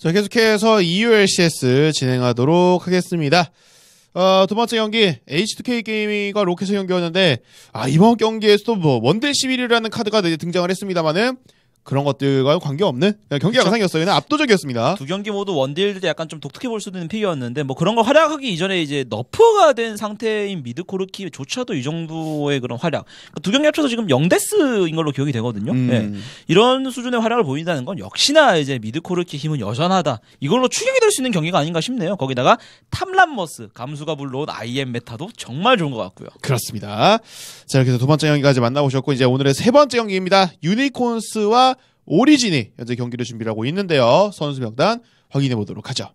자, 계속해서 EULCS 진행하도록 하겠습니다. 두 번째 경기 H2K 게이밍과 로켓의 경기였는데 이번 경기에서도 뭐 원딜 11이라는 카드가 등장을 했습니다만은 그런 것들과 관계없는 경기 양상이었어요. 그냥 압도적이었습니다. 두 경기 모두 원딜들 약간 좀 독특해 볼 수도 있는 픽이었는데 뭐 그런 거 활약하기 이전에 이제 너프가 된 상태인 미드 코르키조차도 이 정도의 그런 활약. 두 경기 합쳐서 지금 0데스인 걸로 기억이 되거든요. 네. 이런 수준의 활약을 보인다는 건 역시나 이제 미드 코르키 힘은 여전하다. 이걸로 추격이 될 수 있는 경기가 아닌가 싶네요. 거기다가 탐란머스 감수가 불러온 IM 메타도 정말 좋은 것 같고요. 그렇습니다. 자, 이렇게 해서 두 번째 경기까지 만나보셨고 이제 오늘의 세 번째 경기입니다. 유니콘스와 오리진이 현재 경기를 준비를 하고 있는데요. 선수 명단 확인해 보도록 하죠.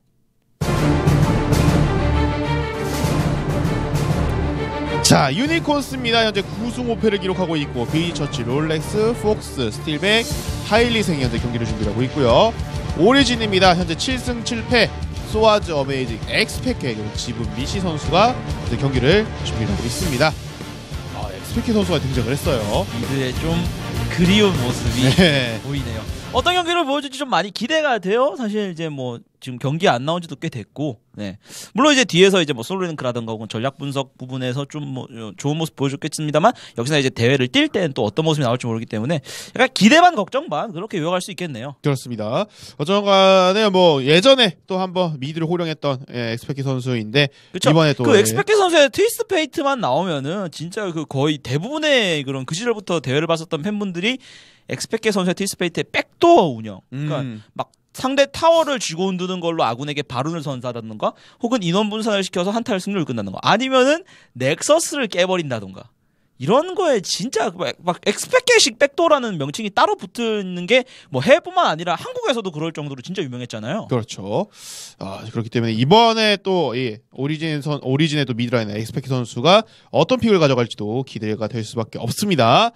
자, 유니콘스입니다. 현재 9승 5패를 기록하고 있고 비처치, 롤렉스, 폭스, 스틸백, 하일리생이 현재 경기를 준비하고 있고요. 오리진입니다. 현재 7승 7패, 소아즈, 어메이징, 엑스페케, 그리고 지분 미시 선수가 현재 경기를 준비하고 있습니다. 엑스페케 선수가 등장을 했어요. 미드에 좀 그리운 모습이 보이네요. 어떤 경기를 보여줄지 좀 많이 기대가 돼요. 사실 이제 뭐 지금 경기 안 나온 지도 꽤 됐고, 네. 물론 이제 뒤에서 이제 뭐 솔로링크라든가 혹은 전략 분석 부분에서 좀 뭐 좋은 모습 보여줬겠습니다만 역시나 이제 대회를 뛸 때는 또 어떤 모습이 나올지 모르기 때문에 약간 기대 반 걱정 반 그렇게 요약할 수 있겠네요. 그렇습니다. 어쨌든 간에 뭐 예전에 또 한번 미드를 호령했던 엑스페케 선수인데 그쵸? 이번에 또 그 엑스페케 선수의 트위스트 페이트만 나오면은 진짜 그 거의 대부분의 그런 그 시절부터 대회를 봤었던 팬분들이 엑스페케 선수의 트위스트 페이트의 백도어 운영, 그러니까 막 상대 타워를 쥐고 흔드는 걸로 아군에게 바룬을 선사하다든가 혹은 인원 분산을 시켜서 한타를 승리를 끝나는 거, 아니면은 넥서스를 깨버린다든가 이런 거에 진짜 막 엑스페케식 백도어라는 명칭이 따로 붙는 게 뭐 해외뿐만 아니라 한국에서도 그럴 정도로 진짜 유명했잖아요. 그렇죠. 그렇기 때문에 이번에 또 이 오리진의 또 미드라이너 엑스페케 선수가 어떤 픽을 가져갈지도 기대가 될 수밖에 없습니다.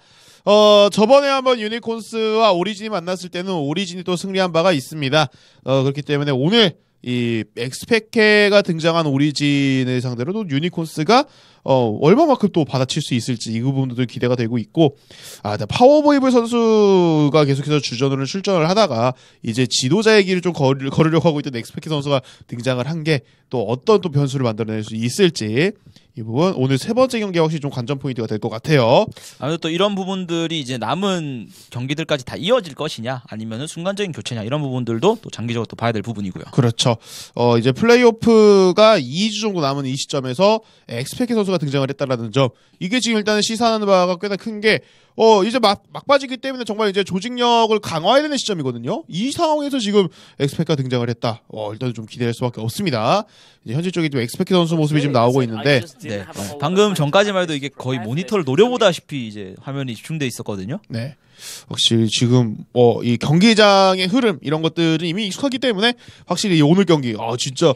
저번에 한번 유니콘스와 오리진이 만났을 때는 오리진이 또 승리한 바가 있습니다. 그렇기 때문에 오늘 이 엑스페케가 등장한 오리진을 상대로도 유니콘스가 얼마만큼 또 받아칠 수 있을지 이 부분도 기대가 되고 있고, 파워보이블 선수가 계속해서 주전으로 출전을 하다가 이제 지도자의 길을 좀 걸으려고 하고 있던 엑스페케 선수가 등장을 한 게 또 어떤 또 변수를 만들어낼 수 있을지, 이 부분 오늘 세 번째 경기 확실히 좀 관전 포인트가 될 것 같아요. 아무래도 또 이런 부분들이 이제 남은 경기들까지 다 이어질 것이냐 아니면은 순간적인 교체냐 이런 부분들도 또 장기적으로 또 봐야 될 부분이고요. 그렇죠. 이제 플레이오프가 2주 정도 남은 이 시점에서 엑스페케 선수가 등장을 했다라는 점, 이게 지금 일단은 시사하는 바가 꽤나 큰 게 이제 막바지기 때문에 정말 이제 조직력을 강화해야 되는 시점이거든요. 이 상황에서 지금 엑스페케가 등장을 했다. 일단 좀 기대할 수밖에 없습니다. 이제 현재 쪽에 좀 엑스페케 선수 모습이 지금 나오고 있는데, 네. 방금 전까지만 해도 이게 거의 모니터를 노려보다시피 이제 화면이 집중돼 있었거든요. 네. 확실히 지금 이 경기장의 흐름 이런 것들은 이미 익숙하기 때문에 확실히 오늘 경기 진짜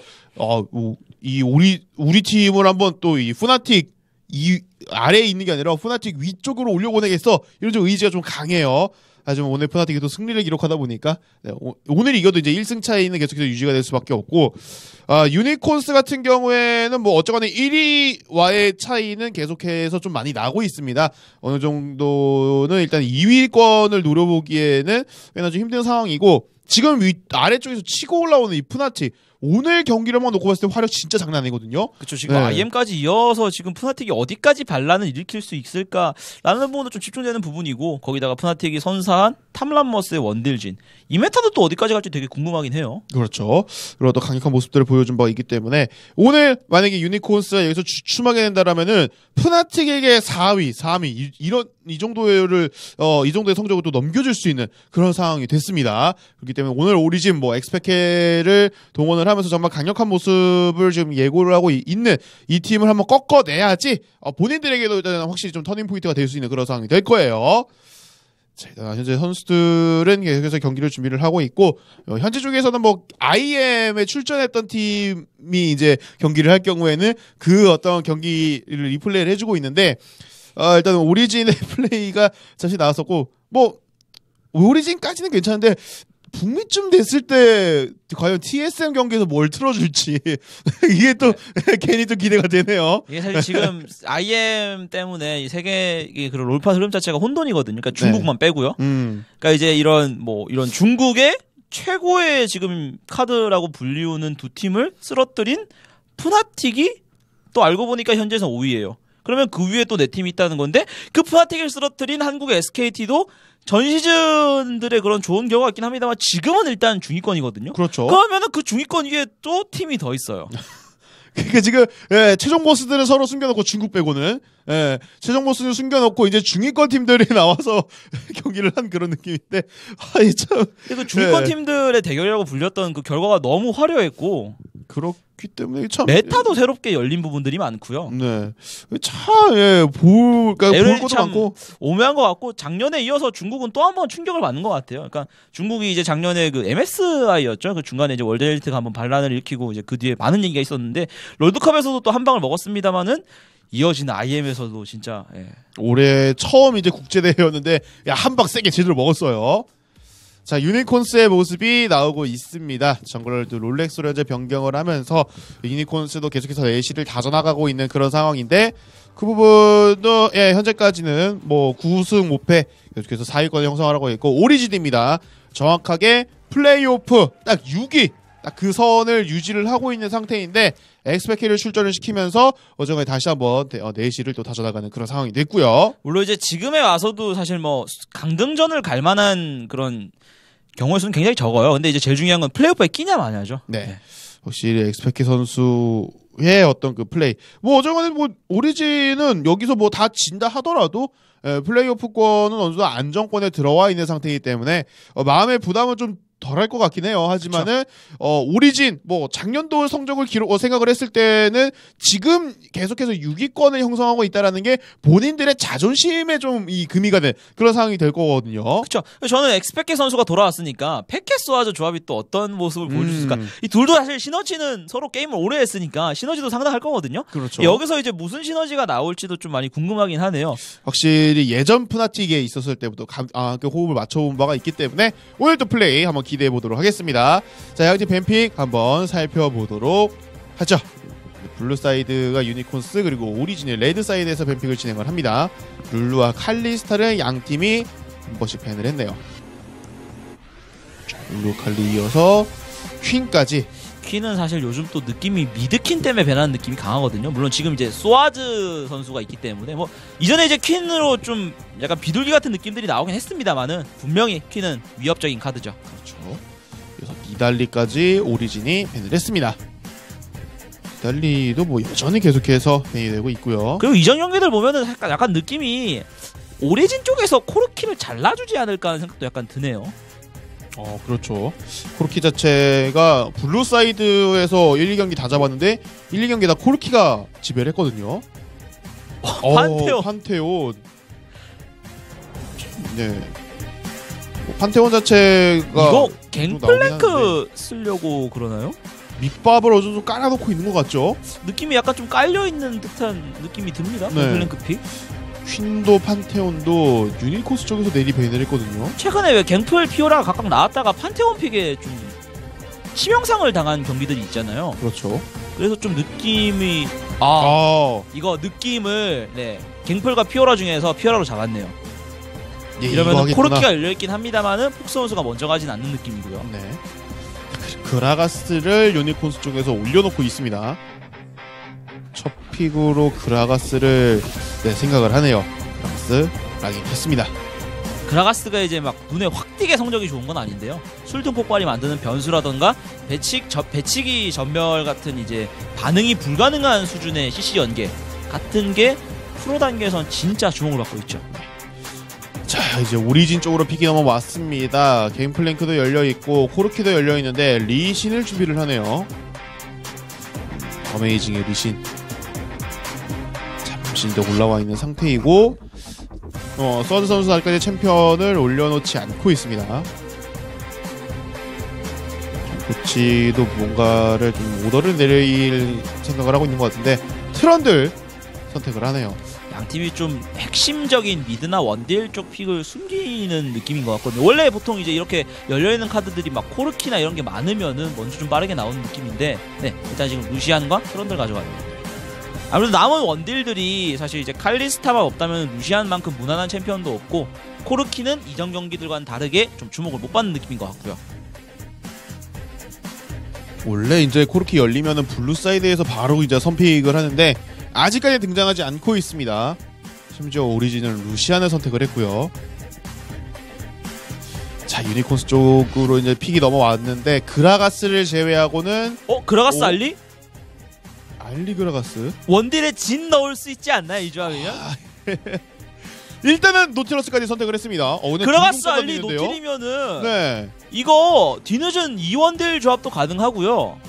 이 우리 팀을 한번 또 이 푸나틱 이 아래에 있는 게 아니라 푸나틱 위쪽으로 올려보내겠어, 이런 좀 의지가 좀 강해요. 하지만 오늘 푸나틱이 또 승리를 기록하다 보니까 오늘 이겨도 이제 1승 차이는 계속해서 유지가 될 수밖에 없고, 유니콘스 같은 경우에는 뭐 어쩌거나 1위와의 차이는 계속해서 좀 많이 나고 있습니다. 어느 정도는 일단 2위권을 노려보기에는 꽤나 좀 힘든 상황이고, 지금 아래쪽에서 치고 올라오는 이 푸나틱, 오늘 경기를만 놓고 봤을 때 화력 진짜 장난 아니거든요. 그렇죠. 지금 IM까지 이어서 지금 푸나틱이 어디까지 반란을 일으킬 수 있을까라는 부분도 좀 집중되는 부분이고, 거기다가 푸나틱이 선사한 탐란머스의 원딜진, 이 메타도 또 어디까지 갈지 되게 궁금하긴 해요. 그렇죠. 그리고 또 강력한 모습들을 보여준 바가 있기 때문에 오늘 만약에 유니콘스가 여기서 주춤하게 된다라면은 푸나틱에게 4위, 3위 이 정도의 성적을 또 넘겨줄 수 있는 그런 상황이 됐습니다. 그렇기 때문에 오늘 오리진 뭐 엑스페케를 동원을 하면서 정말 강력한 모습을 지금 예고를 하고 있는 이 팀을 한번 꺾어내야지 본인들에게도 확실히 좀 터닝 포인트가 될 수 있는 그런 상황이 될 거예요. 자, 현재 선수들은 계속해서 경기를 준비를 하고 있고, 현재 쪽에서는 뭐 IM에 출전했던 팀이 이제 경기를 할 경우에는 그 어떤 경기를 리플레이를 해주고 있는데, 일단 오리진의 플레이가 잠시 나왔었고, 뭐 오리진까지는 괜찮은데 북미쯤 됐을 때 과연 TSM 경기에서 뭘 틀어줄지 이게 또 괜히 또 기대가 되네요. 이게 사실 지금 IM 때문에 이 세계 그런 롤파 흐름 자체가 혼돈이거든요. 그러니까 중국만 빼고요. 그러니까 이제 이런 중국의 최고의 지금 카드라고 불리우는 두 팀을 쓰러뜨린 푸나틱이 또 알고 보니까 현재선 5위예요. 그러면 그 위에 또 네 팀이 있다는 건데 그 푸나틱을 쓰러뜨린 한국의 SKT도 전 시즌들의 그런 좋은 경우가 있긴 합니다만 지금은 일단 중위권이거든요. 그렇죠. 그러면은 그 중위권 위에 또 팀이 더 있어요. 그러니까 지금 최종 보스들은 서로 숨겨놓고 중국 빼고는 최종 보스는 숨겨놓고 이제 중위권 팀들이 나와서 경기를 한 그런 느낌인데 아이 참. 그 중위권 팀들의 대결이라고 불렸던 그 결과가 너무 화려했고 그렇기 때문에 참 메타도 새롭게 열린 부분들이 많고요. 네, 참 볼 것도 많고 오묘한 것 같고 작년에 이어서 중국은 또 한 번 충격을 받는 것 같아요. 그러니까 중국이 이제 작년에 그 MSI였죠. 그 중간에 이제 월드 엘리트가 한번 반란을 일으키고 이제 그 뒤에 많은 얘기가 있었는데 롤드컵에서도 또 한 방을 먹었습니다만은 이어지는 IM에서도 진짜 올해 처음 이제 국제대회였는데 한 방 세게 제대로 먹었어요. 자, 유니콘스의 모습이 나오고 있습니다. 정글도 롤렉스로 현재 변경을 하면서 유니콘스도 계속해서 내실을 다져나가고 있는 그런 상황인데 그 부분도 현재까지는 뭐 9승 5패 계속해서 4위권을 형성하고 있고 오리진입니다. 정확하게 플레이오프 딱 6위 딱 그 선을 유지를 하고 있는 상태인데 엑스페키를 출전을 시키면서 어정에 다시 한번 내실을 또 다져나가는 그런 상황이 됐고요. 물론 이제 지금에 와서도 사실 뭐 강등전을 갈 만한 그런 경우의 수는 굉장히 적어요. 근데 이제 제일 중요한 건 플레이오프에 끼냐 마냐죠. 네. 확실히 엑스페키 선수의 어떤 그 플레이. 뭐 어쩌면 뭐 오리진은 여기서 뭐 다 진다 하더라도 플레이오프권은 어느 정도 안정권에 들어와 있는 상태이기 때문에 마음의 부담은 좀 덜할 것 같긴 해요. 하지만은 오리진 뭐 작년도 성적을 생각을 했을 때는 지금 계속해서 6위권을 형성하고 있다라는 게 본인들의 자존심에 좀 이 금이 가는 그런 상황이 될 거거든요. 그렇죠. 저는 엑스페키 선수가 돌아왔으니까 패케스와저 조합이 또 어떤 모습을 보여줄 수 있을까. 이 둘도 사실 시너지는 서로 게임을 오래 했으니까 시너지도 상당할 거거든요. 그렇죠. 여기서 이제 무슨 시너지가 나올지도 좀 많이 궁금하긴 하네요. 확실히 예전 푸나틱에 있었을 때부터 그 호흡을 맞춰본 바가 있기 때문에 오늘 또 플레이 한번 기대해 보도록 하겠습니다. 자, 양팀 뱀픽 한번 살펴보도록 하죠. 블루 사이드가 유니콘스 그리고 오리진의 레드 사이드에서 뱀픽을 진행을 합니다. 룰루와 칼리스타를 양 팀이 한 번씩 밴을 했네요. 룰루 칼리 이어서 퀸까지. 퀸은 사실 요즘 또 느낌이 미드퀸 때문에 변하는 느낌이 강하거든요. 물론 지금 이제 소아즈 선수가 있기 때문에 뭐 이전에 이제 퀸으로 좀 약간 비둘기 같은 느낌들이 나오긴 했습니다만은 분명히 퀸은 위협적인 카드죠. 그렇죠. 그래서 니달리까지 오리진이 밴을 했습니다. 니달리도 뭐 여전히 계속해서 밴이 되고 있고요. 그리고 이전 경기들 보면은 약간 느낌이 오리진 쪽에서 코르키를 잘라주지 않을까 하는 생각도 약간 드네요. 그렇죠. 코르키 자체가 블루 사이드에서 1, 2경기 다 잡았는데 1, 2경기 다 코르키가 지배를 했거든요. 판테온. 네. 판테온 자체가 이거 갱플랭크 쓰려고 그러나요? 밑밥을 어느 정도 깔아놓고 있는 것 같죠? 느낌이 약간 좀 깔려있는 듯한 느낌이 듭니다. 네. 갱플랭크 픽. 퀸도 판테온도 유니콘스 쪽에서 내리 밴을 했거든요. 최근에 왜 갱플 피오라가 각각 나왔다가 판테온 픽에 좀 치명상을 당한 경기들이 있잖아요. 그렇죠. 그래서 좀 느낌이 이거 느낌을 갱플과 피오라 중에서 피오라로 잡았네요. 이러면 코르키가 열려있긴 합니다만은 폭스 선수가 먼저 가진 않는 느낌이고요. 네. 그라가스를 유니콘스 쪽에서 올려놓고 있습니다. 첫 픽으로 그라가스를 생각을 하네요. 그라가스 락인 했습니다. 그라가스가 이제 막 눈에 확 띄게 성적이 좋은 건 아닌데요. 술통 폭발이 만드는 변수라던가 배치기 전멸 같은 이제 반응이 불가능한 수준의 CC 연계 같은 게 프로 단계에선 진짜 주목을 받고 있죠. 자, 이제 오리진 쪽으로 픽이 넘어왔습니다. 게임플랭크도 열려있고 코르키도 열려있는데 리신을 준비를 하네요. 어메이징의 리신 잠시인데 올라와 있는 상태이고 서드 선수 아직까지 챔피언을 올려놓지 않고 있습니다. 코치도 뭔가를 좀 오더를 내릴 생각을 하고 있는 것 같은데 트런들 선택을 하네요. 양팀이 좀 핵심적인 미드나 원딜 쪽 픽을 숨기는 느낌인 것 같거든요. 원래 보통 이제 이렇게 열려있는 카드들이 막 코르키나 이런 게 많으면은 먼저 좀 빠르게 나오는 느낌인데 일단 지금 루시안과 트런들 가져가요. 아무래도 남은 원딜들이 사실 이제 칼리스타만 없다면 루시안만큼 무난한 챔피언도 없고 코르키는 이전 경기들과는 다르게 좀 주목을 못 받는 느낌인 것 같고요. 원래 이제 코르키 열리면은 블루 사이드에서 바로 이제 선픽을 하는데 아직까지 등장하지 않고 있습니다. 심지어 오리진은 루시안을 선택을 했고요. 자, 유니콘스 쪽으로 이제 픽이 넘어왔는데 그라가스를 제외하고는 그라가스 알리? 알리 그라가스? 원딜에 진 넣을 수 있지 않나요, 이 조합이면? 일단은 노틸러스까지 선택을 했습니다. 그라가스 알리 노틸이면은 네. 이거 뒤늦은 2원딜 조합도 가능하고요.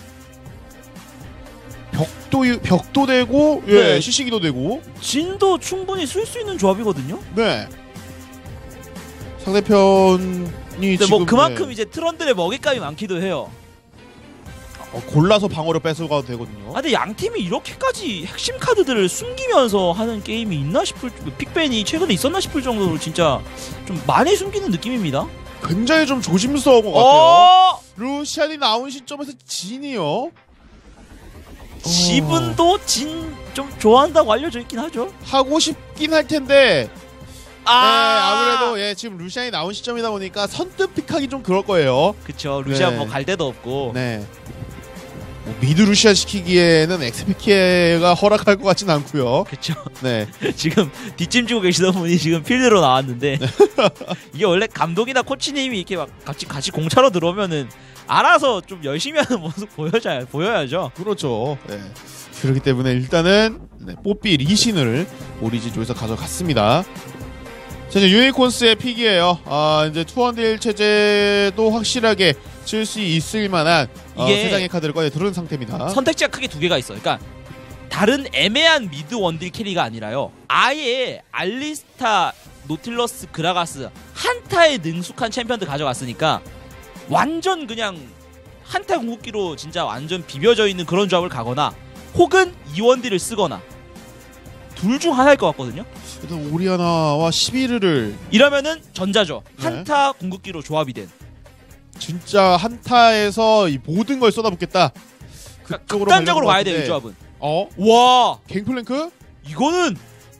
벽도 되고 네. 시시기도 되고 진도 충분히 쓸 수 있는 조합이거든요. 네. 상대편이 근데 지금 뭐 그만큼 이제 트런들의 먹잇감이 많기도 해요. 골라서 방어를 뺏어가도 되거든요. 근데 양 팀이 이렇게까지 핵심 카드들을 숨기면서 하는 게임이 있나 싶을 픽벤이 최근에 있었나 싶을 정도로 진짜 좀 많이 숨기는 느낌입니다. 굉장히 좀 조심스러운 것 같아요. 루시안이 나온 시점에서 진이요. 지분도 진 좀 좋아한다고 알려져 있긴 하죠. 하고 싶긴 할 텐데 아무래도 지금 루시안이 나온 시점이다 보니까 선뜻 픽하기 좀 그럴 거예요. 그쵸. 루시안 네. 뭐 갈 데도 없고. 네. 미드 루시안 시키기에는 엑스페키에가 허락할 것 같진 않고요. 그쵸. 네. 지금 뒷짐지고 계시던 분이 지금 필드로 나왔는데 이게 원래 감독이나 코치님이 이렇게 막 같이 공차로 들어오면은 알아서 좀 열심히 하는 모습 보여야죠. 그렇죠. 네. 그렇기 때문에 일단은 뽀삐 리신을 오리진 쪽에서 가져갔습니다. 자, 이제 유니콘스의 픽이에요. 이제 투원딜 체제도 확실하게 칠 수 있을 만한 이게 세 장의 카드를 꺼내 들은 상태입니다. 선택지가 크게 두 개가 있어요. 그러니까 다른 애매한 미드 원딜 캐리가 아니라요. 아예 알리스타, 노틸러스, 그라가스 한타에 능숙한 챔피언들 가져갔으니까 완전 그냥 한타 궁극기로 진짜 완전 비벼져 있는 그런 조합을 가거나 혹은 이원딜을 쓰거나 둘 중 하나일 것 같거든요. 일단 오리아나와 시비르를 이러면은 전자죠. 네. 한타 궁극기로 조합이 된. 진짜 한타에서 이 모든 걸 쏟아붓겠다. 그쪽으로 극단적으로 가야 돼요, 이 조합은. 와, 갱플랭크? 이거는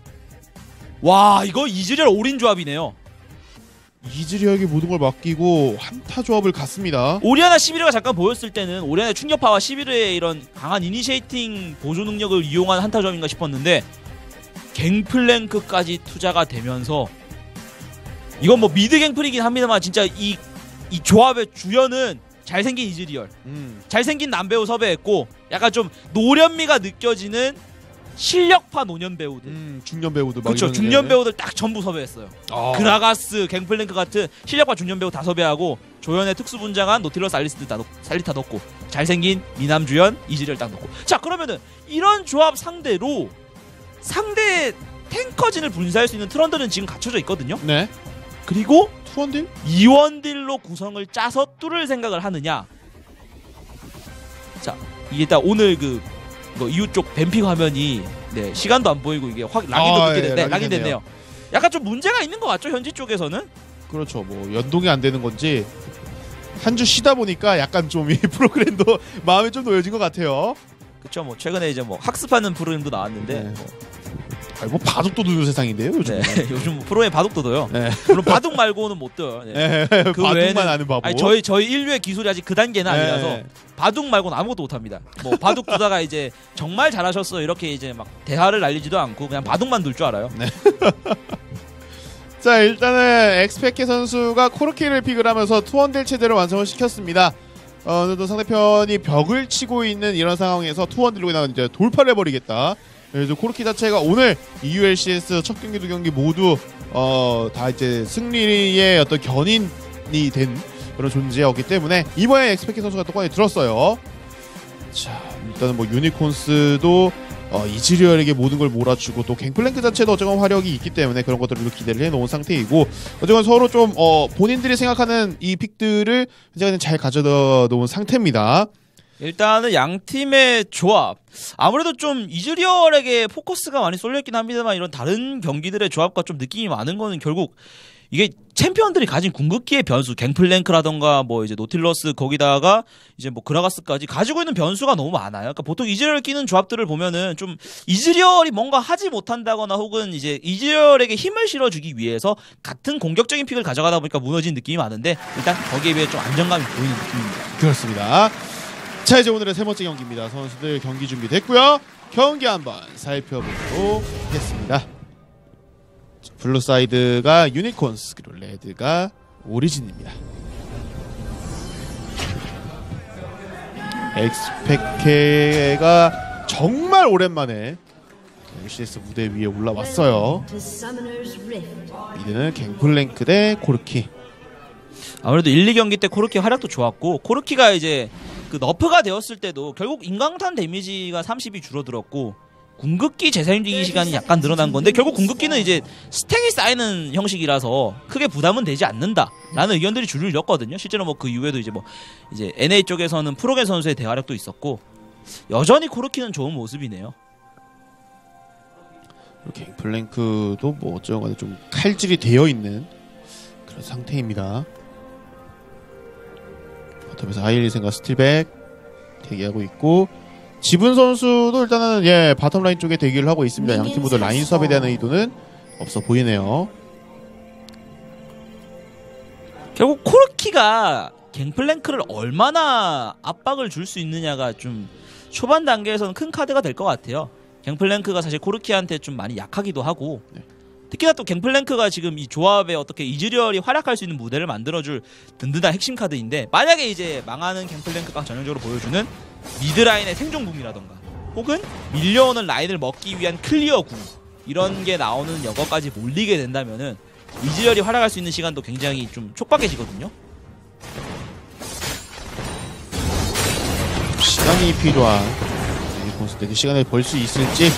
이거 이즈리얼 올인 조합이네요. 이즈리얼에게 모든 걸 맡기고 한타 조합을 갔습니다. 오리아나 11가 잠깐 보였을 때는 오리아나 충격파와 11의 이런 강한 이니시에이팅 보조 능력을 이용한 한타 조합인가 싶었는데 갱플랭크까지 투자가 되면서 이건 뭐 미드 갱플이긴 합니다만 진짜 이 조합의 주연은 잘생긴 이즈리얼, 잘생긴 남배우 섭외했고 약간 좀 노련미가 느껴지는 실력파 노년 배우들, 중년 배우들 막 그렇죠. 중년 배우들 딱 전부 섭외했어요. 그라가스, 갱플랭크 같은 실력파 중년 배우 다 섭외하고 조연의 특수 분장한 노틸러스 살리타 넣고 잘생긴 미남 주연 이즈리얼 딱 넣고. 자, 그러면은 이런 조합 상대로 상대 탱커진을 분쇄할 수 있는 트런드는 지금 갖춰져 있거든요. 네. 그리고 투원딜? 2원딜로 구성을 짜서 뚫을 생각을 하느냐. 자, 이게 딱 오늘 이웃 쪽 뱀픽 화면이 시간도 안 보이고 이게 확 락이 됐네요. 약간 좀 문제가 있는 것 같죠, 현지 쪽에서는? 그렇죠. 뭐 연동이 안 되는 건지 한 주 쉬다 보니까 약간 좀 이 프로그램도 마음이 좀 놓여진 것 같아요. 그렇죠. 뭐 최근에 이제 뭐 학습하는 프로그램도 나왔는데 뭐 바둑도 두는 세상인데요, 요즘. 요즘 프로에 바둑도 둬요. 네. 물론 바둑 말고는 못 둬요. 그 바둑만 외에는, 아는 바보. 저희 인류의 기술이 아직 그 단계는 아니라서 바둑 말고는 아무것도 못 합니다. 뭐 바둑 두다가 이제 정말 잘하셨어 이렇게 이제 막 대화를 날리지도 않고 그냥 바둑만 둘 줄 알아요. 네. 자, 일단은 엑스페케 선수가 코르키를 픽을 하면서 투원딜 체제를 완성을 시켰습니다. 또 상대편이 벽을 치고 있는 이런 상황에서 투원딜로 그냥 이제 돌파를 해버리겠다. 그래서 코르키 자체가 오늘 EULCS 첫 경기 두 경기 모두 다 이제 승리의 어떤 견인이 된 그런 존재였기 때문에 이번에 엑스페케 선수가 또 꺼내 들었어요. 자, 일단은 뭐 유니콘스도 이즈리얼에게 모든 걸 몰아주고 또 갱플랭크 자체도 어쨌건 화력이 있기 때문에 그런 것들을 기대를 해놓은 상태이고 어쨌건 서로 좀 본인들이 생각하는 이 픽들을 현재는 잘 가져다 놓은 상태입니다. 일단은 양 팀의 조합 아무래도 좀 이즈리얼에게 포커스가 많이 쏠려있긴 합니다만 이런 다른 경기들의 조합과 좀 느낌이 많은 거는 결국 이게 챔피언들이 가진 궁극기의 변수, 갱플랭크라던가 뭐 이제 노틸러스 거기다가 이제 뭐 그라가스까지 가지고 있는 변수가 너무 많아요. 그러니까 보통 이즈리얼을 끼는 조합들을 보면은 좀 이즈리얼이 뭔가 하지 못한다거나 혹은 이제 이즈리얼에게 힘을 실어주기 위해서 같은 공격적인 픽을 가져가다 보니까 무너진 느낌이 많은데 일단 거기에 비해 좀 안정감이 보이는 느낌입니다. 그렇습니다. 자, 이제 오늘의 세 번째 경기입니다. 선수들 경기 준비됐고요. 경기 한번 살펴보도록 하겠습니다. 블루 사이드가 유니콘스, 그리고 레드가 오리진입니다. 엑스페케가 정말 오랜만에 CS 무대 위에 올라왔어요. 미드는 갱플랭크 대 코르키. 아무래도 1, 2경기 때 코르키 활약도 좋았고, 코르키가 이제 그 너프가 되었을 때도 결국 인광탄 데미지가 30이 줄어들었고 궁극기 재사용되기 시간이 약간 늘어난 건데, 결국 궁극기는 이제 스택이 쌓이는 형식이라서 크게 부담은 되지 않는다 라는 의견들이 줄을 이뤘거든요. 실제로 뭐 그 이후에도 이제 이제 NA 쪽에서는 프로겐 선수의 대활약도 있었고, 여전히 코르키는 좋은 모습이네요. 갱플랭크도 뭐 어쩌건 간에 좀 칼질이 되어 있는 그런 상태입니다. 바텀에서 하이리센과 스틸백 대기하고 있고, 지분 선수도 일단은 바텀 라인 쪽에 대기를 하고 있습니다. 양팀 모두 라인 수업에 대한 의도는 없어 보이네요. 결국 코르키가 갱플랭크를 얼마나 압박을 줄 수 있느냐가 좀 초반 단계에서는 큰 카드가 될 것 같아요. 갱플랭크가 사실 코르키한테 좀 많이 약하기도 하고, 특히나 또 갱플랭크가 지금 이 조합에 어떻게 이즈리얼이 활약할 수 있는 무대를 만들어줄 든든한 핵심 카드인데, 만약에 이제 망하는 갱플랭크가 전형적으로 보여주는 미드라인의 생존궁이라던가 혹은 밀려오는 라인을 먹기 위한 클리어궁, 이런 게 나오는 여거까지 몰리게 된다면은 이즈리얼이 활약할 수 있는 시간도 굉장히 좀 촉박해지거든요. 시간이 필요한 유니콘스 그 시간을 벌 수 있을지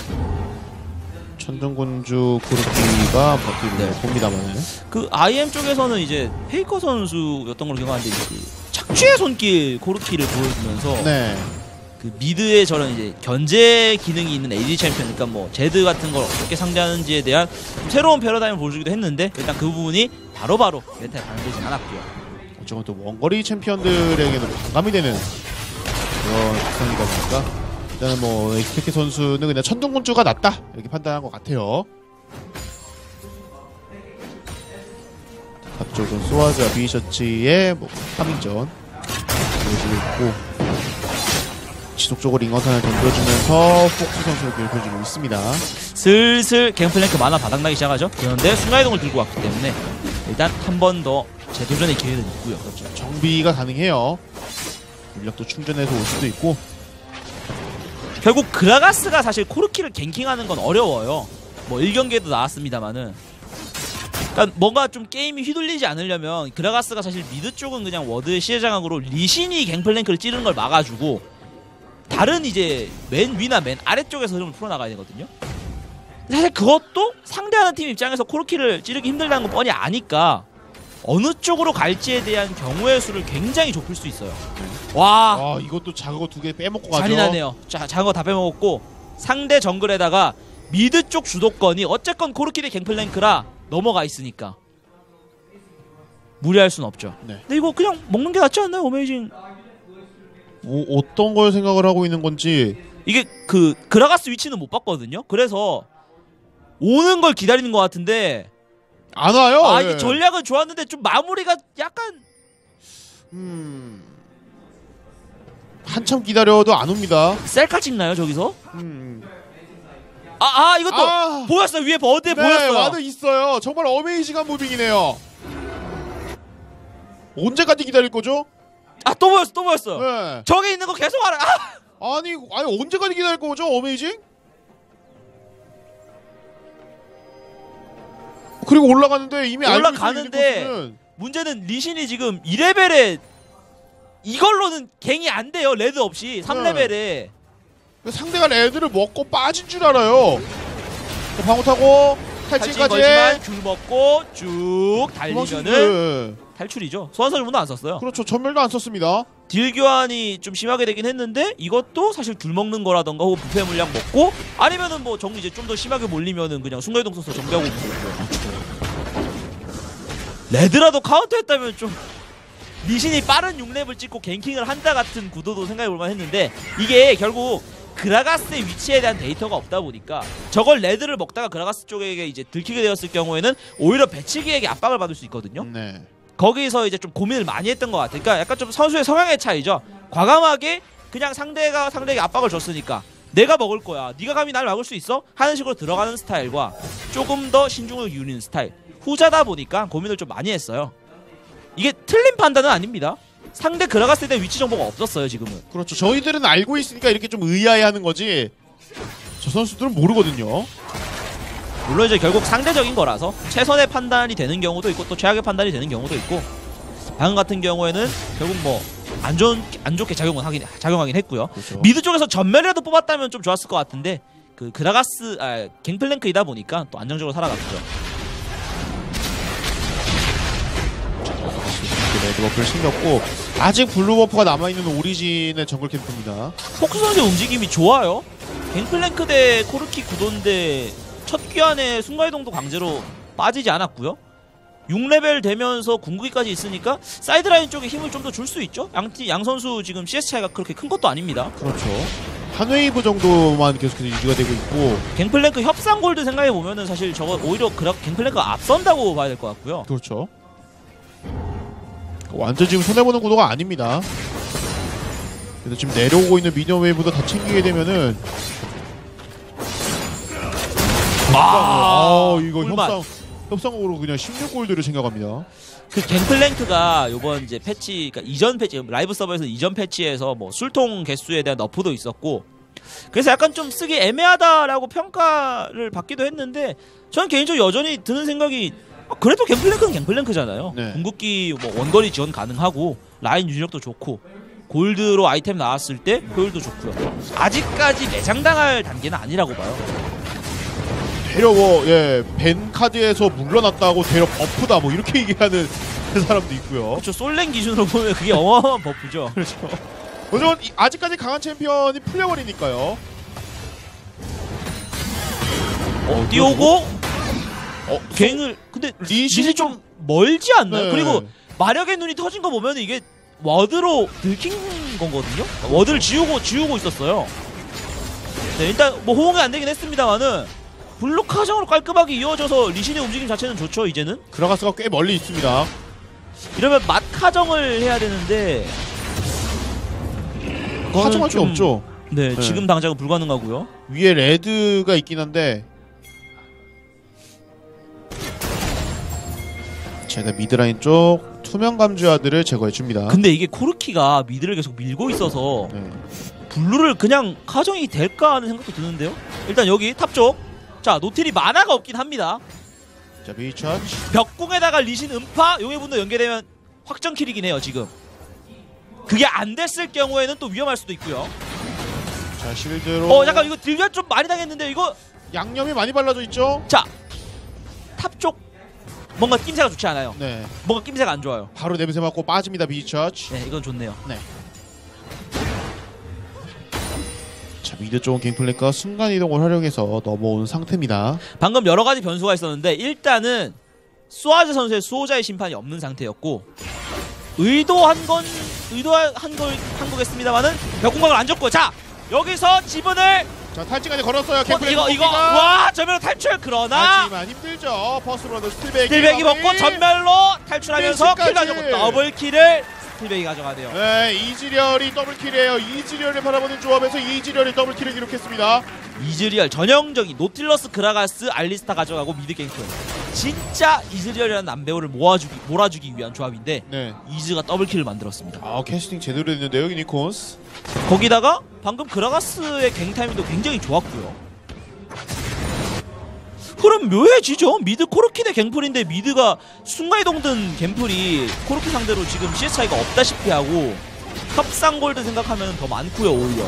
천둥군주 코르키가 버티고 봅니다만, 그 IM 쪽에서는 이제 페이커 선수였던 걸로 기억하는데, 그 착취의 손길 코르키를 보여주면서 그 미드에 저런 이제 견제 기능이 있는 AD 챔피언, 그러니까 뭐 제드 같은 걸 어떻게 상대하는지에 대한 새로운 패러다임을 보여주기도 했는데, 일단 그 부분이 바로바로 메타에 반영되진 않았고요. 어쩌면 또 원거리 챔피언들에게는 반감이 되는 그런 특성이다 보니까 일단은 뭐 엑스페케 선수는 그냥 천둥군주가 낫다 이렇게 판단한 것 같아요. 앞쪽은 소아즈와 비셔츠의 뭐 파밍전 보여주고 있고, 지속적으로 잉어탄을 던져주면서 폭스 선수를 괴롭혀주고 있습니다. 슬슬 갱플랭크 만화 바닥나기 시작하죠. 그런데 순간이동을 들고 왔기 때문에 일단 한 번 더 재도전의 기회는 있고요. 그렇죠. 정비가 가능해요. 물력도 충전해서 올 수도 있고. 결국 그라가스가 사실 코르키를 갱킹하는 건 어려워요. 뭐 1경기에도 나왔습니다만은, 그러니까 뭔가 좀 게임이 휘둘리지 않으려면 그라가스가 사실 미드 쪽은 그냥 워드의 시해장악으로 리신이 갱플랭크를 찌르는 걸 막아주고, 다른 이제 맨 위나 맨 아래쪽에서 흐름을 풀어나가야 되거든요. 사실 그것도 상대하는 팀 입장에서 코르키를 찌르기 힘들다는 건 뻔히 아니까 어느 쪽으로 갈지에 대한 경우의 수를 굉장히 좁힐 수 있어요. 와, 이것도 작은 거 2개 빼먹고 가죠. 잔인하네요. 작은 거 다 빼먹었고, 상대 정글에다가 미드 쪽 주도권이 어쨌건 코르키 대 갱플랭크라 넘어가 있으니까 무리할 순 없죠. 근데 이거 그냥 먹는 게 낫지 않나요, 어메이징? 뭐 어떤 걸 생각을 하고 있는 건지, 이게 그 그라가스 위치는 못 봤거든요. 그래서 오는 걸 기다리는 것 같은데 안 와요. 이 전략은 좋았는데 좀 마무리가 약간 한참 기다려도 안 옵니다. 셀카 찍나요 저기서? 이것도 보였어요. 위에 버드에 보였어요. 와드 있어요. 정말 어메이징한 무빙이네요. 언제까지 기다릴 거죠? 또 보였어. 저기 있는 거 계속 알아. 아니 언제까지 기다릴 거죠, 어메이징? 그리고 올라가는데 이미 올라가는데 문제는 리신이 지금 2레벨에 이걸로는 갱이 안 돼요. 레드 없이 3레벨에. 상대가 레드를 먹고 빠진 줄 알아요. 방어 타고 탈진까지 귤 먹고 쭉 달리면은 탈출이죠. 소환사 문도 안 썼어요. 그렇죠. 전멸도 안 썼습니다. 딜 교환이 좀 심하게 되긴 했는데, 이것도 사실 귤 먹는 거라던가 혹은 부패 물량 먹고, 아니면은 뭐 정리 이제 좀 더 심하게 몰리면은 그냥 순간이동 써서 정비하고 있는 거고요. 레드라도 카운터했다면 좀 리신이 빠른 6렙을 찍고 갱킹을 한다 같은 구도도 생각해볼만 했는데, 이게 결국 그라가스의 위치에 대한 데이터가 없다 보니까 저걸 레드를 먹다가 그라가스 쪽에게 이제 들키게 되었을 경우에는 오히려 배치기에게 압박을 받을 수 있거든요. 거기서 이제 좀 고민을 많이 했던 것 같아요. 그러니까 약간 좀 선수의 성향의 차이죠. 과감하게 그냥 상대에게 압박을 줬으니까 내가 먹을 거야. 네가 감히 날 막을 수 있어? 하는 식으로 들어가는 스타일과 조금 더 신중을 기울이는 스타일. 후자다 보니까 고민을 좀 많이 했어요. 이게 틀린 판단은 아닙니다. 상대 그라가스에 대한 위치 정보가 없었어요, 지금은. 그렇죠. 저희들은 알고 있으니까 이렇게 좀 의아해하는 거지. 저 선수들은 모르거든요. 물론 이제 결국 상대적인 거라서 최선의 판단이 되는 경우도 있고 또 최악의 판단이 되는 경우도 있고 방금 같은 경우에는 결국 뭐 안 좋게 작용하긴 했고요. 그렇죠. 미드 쪽에서 전멸이라도 뽑았다면 좀 좋았을 것 같은데 그라가스 갱플랭크이다 보니까 또 안정적으로 살아갔죠. 레드버프를 챙겼고 아직 블루버프가 남아있는 오리진의 정글 캠프입니다. 폭스 선수의 움직임이 좋아요. 갱플랭크 대 코르키 구도인데 첫 귀환에 순간이동도 강제로 빠지지 않았고요. 6레벨 되면서 궁극기까지 있으니까 사이드라인 쪽에 힘을 좀 더 줄 수 있죠. 양 선수 지금 CS 차이가 그렇게 큰 것도 아닙니다. 그렇죠. 한 웨이브 정도만 계속해서 유지가 되고 있고 갱플랭크 협상 골드 생각해보면은 사실 저거 오히려 갱플랭크가 앞선다고 봐야 될 것 같고요. 그렇죠. 완전 지금 손해보는 구도가 아닙니다. 그래서 지금 내려오고 있는 미니언 웨이브도 다 챙기게 되면은 이거 협상으로 그냥 16골드를 챙겨갑니다. 그 갱플랭크가 요번 이제 패치, 그러니까 이전 패치, 라이브 서버에서 이전 패치에서 뭐 술통 개수에 대한 너프도 있었고, 그래서 약간 좀 쓰기 애매하다라고 평가를 받기도 했는데, 저는 개인적으로 여전히 드는 생각이 그래도 갱플랭크는 갱플랭크잖아요. 네. 궁극기 뭐 원거리 지원 가능하고 라인 유지력도 좋고 골드로 아이템 나왔을 때 효율도 좋고요. 아직까지 매장당할 단계는 아니라고 봐요. 대려 벤 카드에서 물러났다고 대려 버프다 뭐 이렇게 얘기하는 사람도 있고요. 그렇죠. 솔랭 기준으로 보면 그게 어마어마한 버프죠. 그렇죠. 어쩌면 아직까지 강한 챔피언이 풀려버리니까요. 띄우고 갱을 근데 리신이 좀 멀지 않나요? 네. 그리고 마력의 눈이 터진 거 보면 이게 워드로 들킨 거거든요. 워드를 지우고 있었어요. 네, 일단 뭐 호응이 안 되긴 했습니다만은 블록 하정으로 깔끔하게 이어져서 리신의 움직임 자체는 좋죠. 이제는 그라가스가 꽤 멀리 있습니다. 이러면 맛 하정을 해야 되는데 하정할 게 없죠. 네, 지금 당장은 불가능하고요. 위에 레드가 있긴 한데 제가 미드라인 쪽 투명 감지와드를 제거해줍니다. 근데 이게 코르키가 미드를 계속 밀고 있어서 블루를 그냥 하정이 될까 하는 생각도 드는데요. 일단 여기 탑쪽 자 노틸이 만화가 없긴 합니다. 자 비처치 벽궁에다가 리신 음파 용의 분도 연계되면 확정킬이긴 해요. 지금 그게 안 됐을 경우에는 또 위험할 수도 있고요. 자 실드로 잠깐 이거 딜견 좀 많이 당했는데 이거 양념이 많이 발라져 있죠. 자 탑쪽 뭔가 낌새가 좋지 않아요. 네, 뭔가 낌새가 안 좋아요. 바로 냄새 맡고 빠집니다. 비처치. 네 이건 좋네요. 네. 자 미드 쪽은 갱플랭크가 순간이동을 활용해서 넘어온 상태입니다. 방금 여러가지 변수가 있었는데 일단은 수아즈 선수의 수호자의 심판이 없는 상태였고 의도한 거겠습니다만은 벽공각을 안 줬고 자 여기서 지분을 자 탈지까지 걸었어요. 갱플랭크 이거 와 전멸로 탈출 그러나 하지만 힘들죠. 퍼스로드 스틸백이 먹고 전멸로 탈출하면서 킬 가져고 더블킬을 스틸백이 가져가네요. 네, 이즈리얼이 더블킬이에요. 이즈리얼을 바라보는 조합에서 이즈리얼이 더블킬을 기록했습니다. 이즈리얼 전형적인 노틸러스 그라가스 알리스타 가져가고 미드 갱플 진짜 이즈리얼이라는 남배우를 몰아주기 위한 조합인데 네. 이즈가 더블킬을 만들었습니다. 캐스팅 제대로 됐는데요. 유니콘스 거기다가 방금 그라가스의 갱 타이밍도 굉장히 좋았고요. 그럼 묘해지죠. 미드 코르키 대 갱플인데 미드가 순간이동 든 갱플이 코르키 상대로 지금 CS 차이가 없다시피 하고 협상 골드 생각하면 더 많고요. 오히려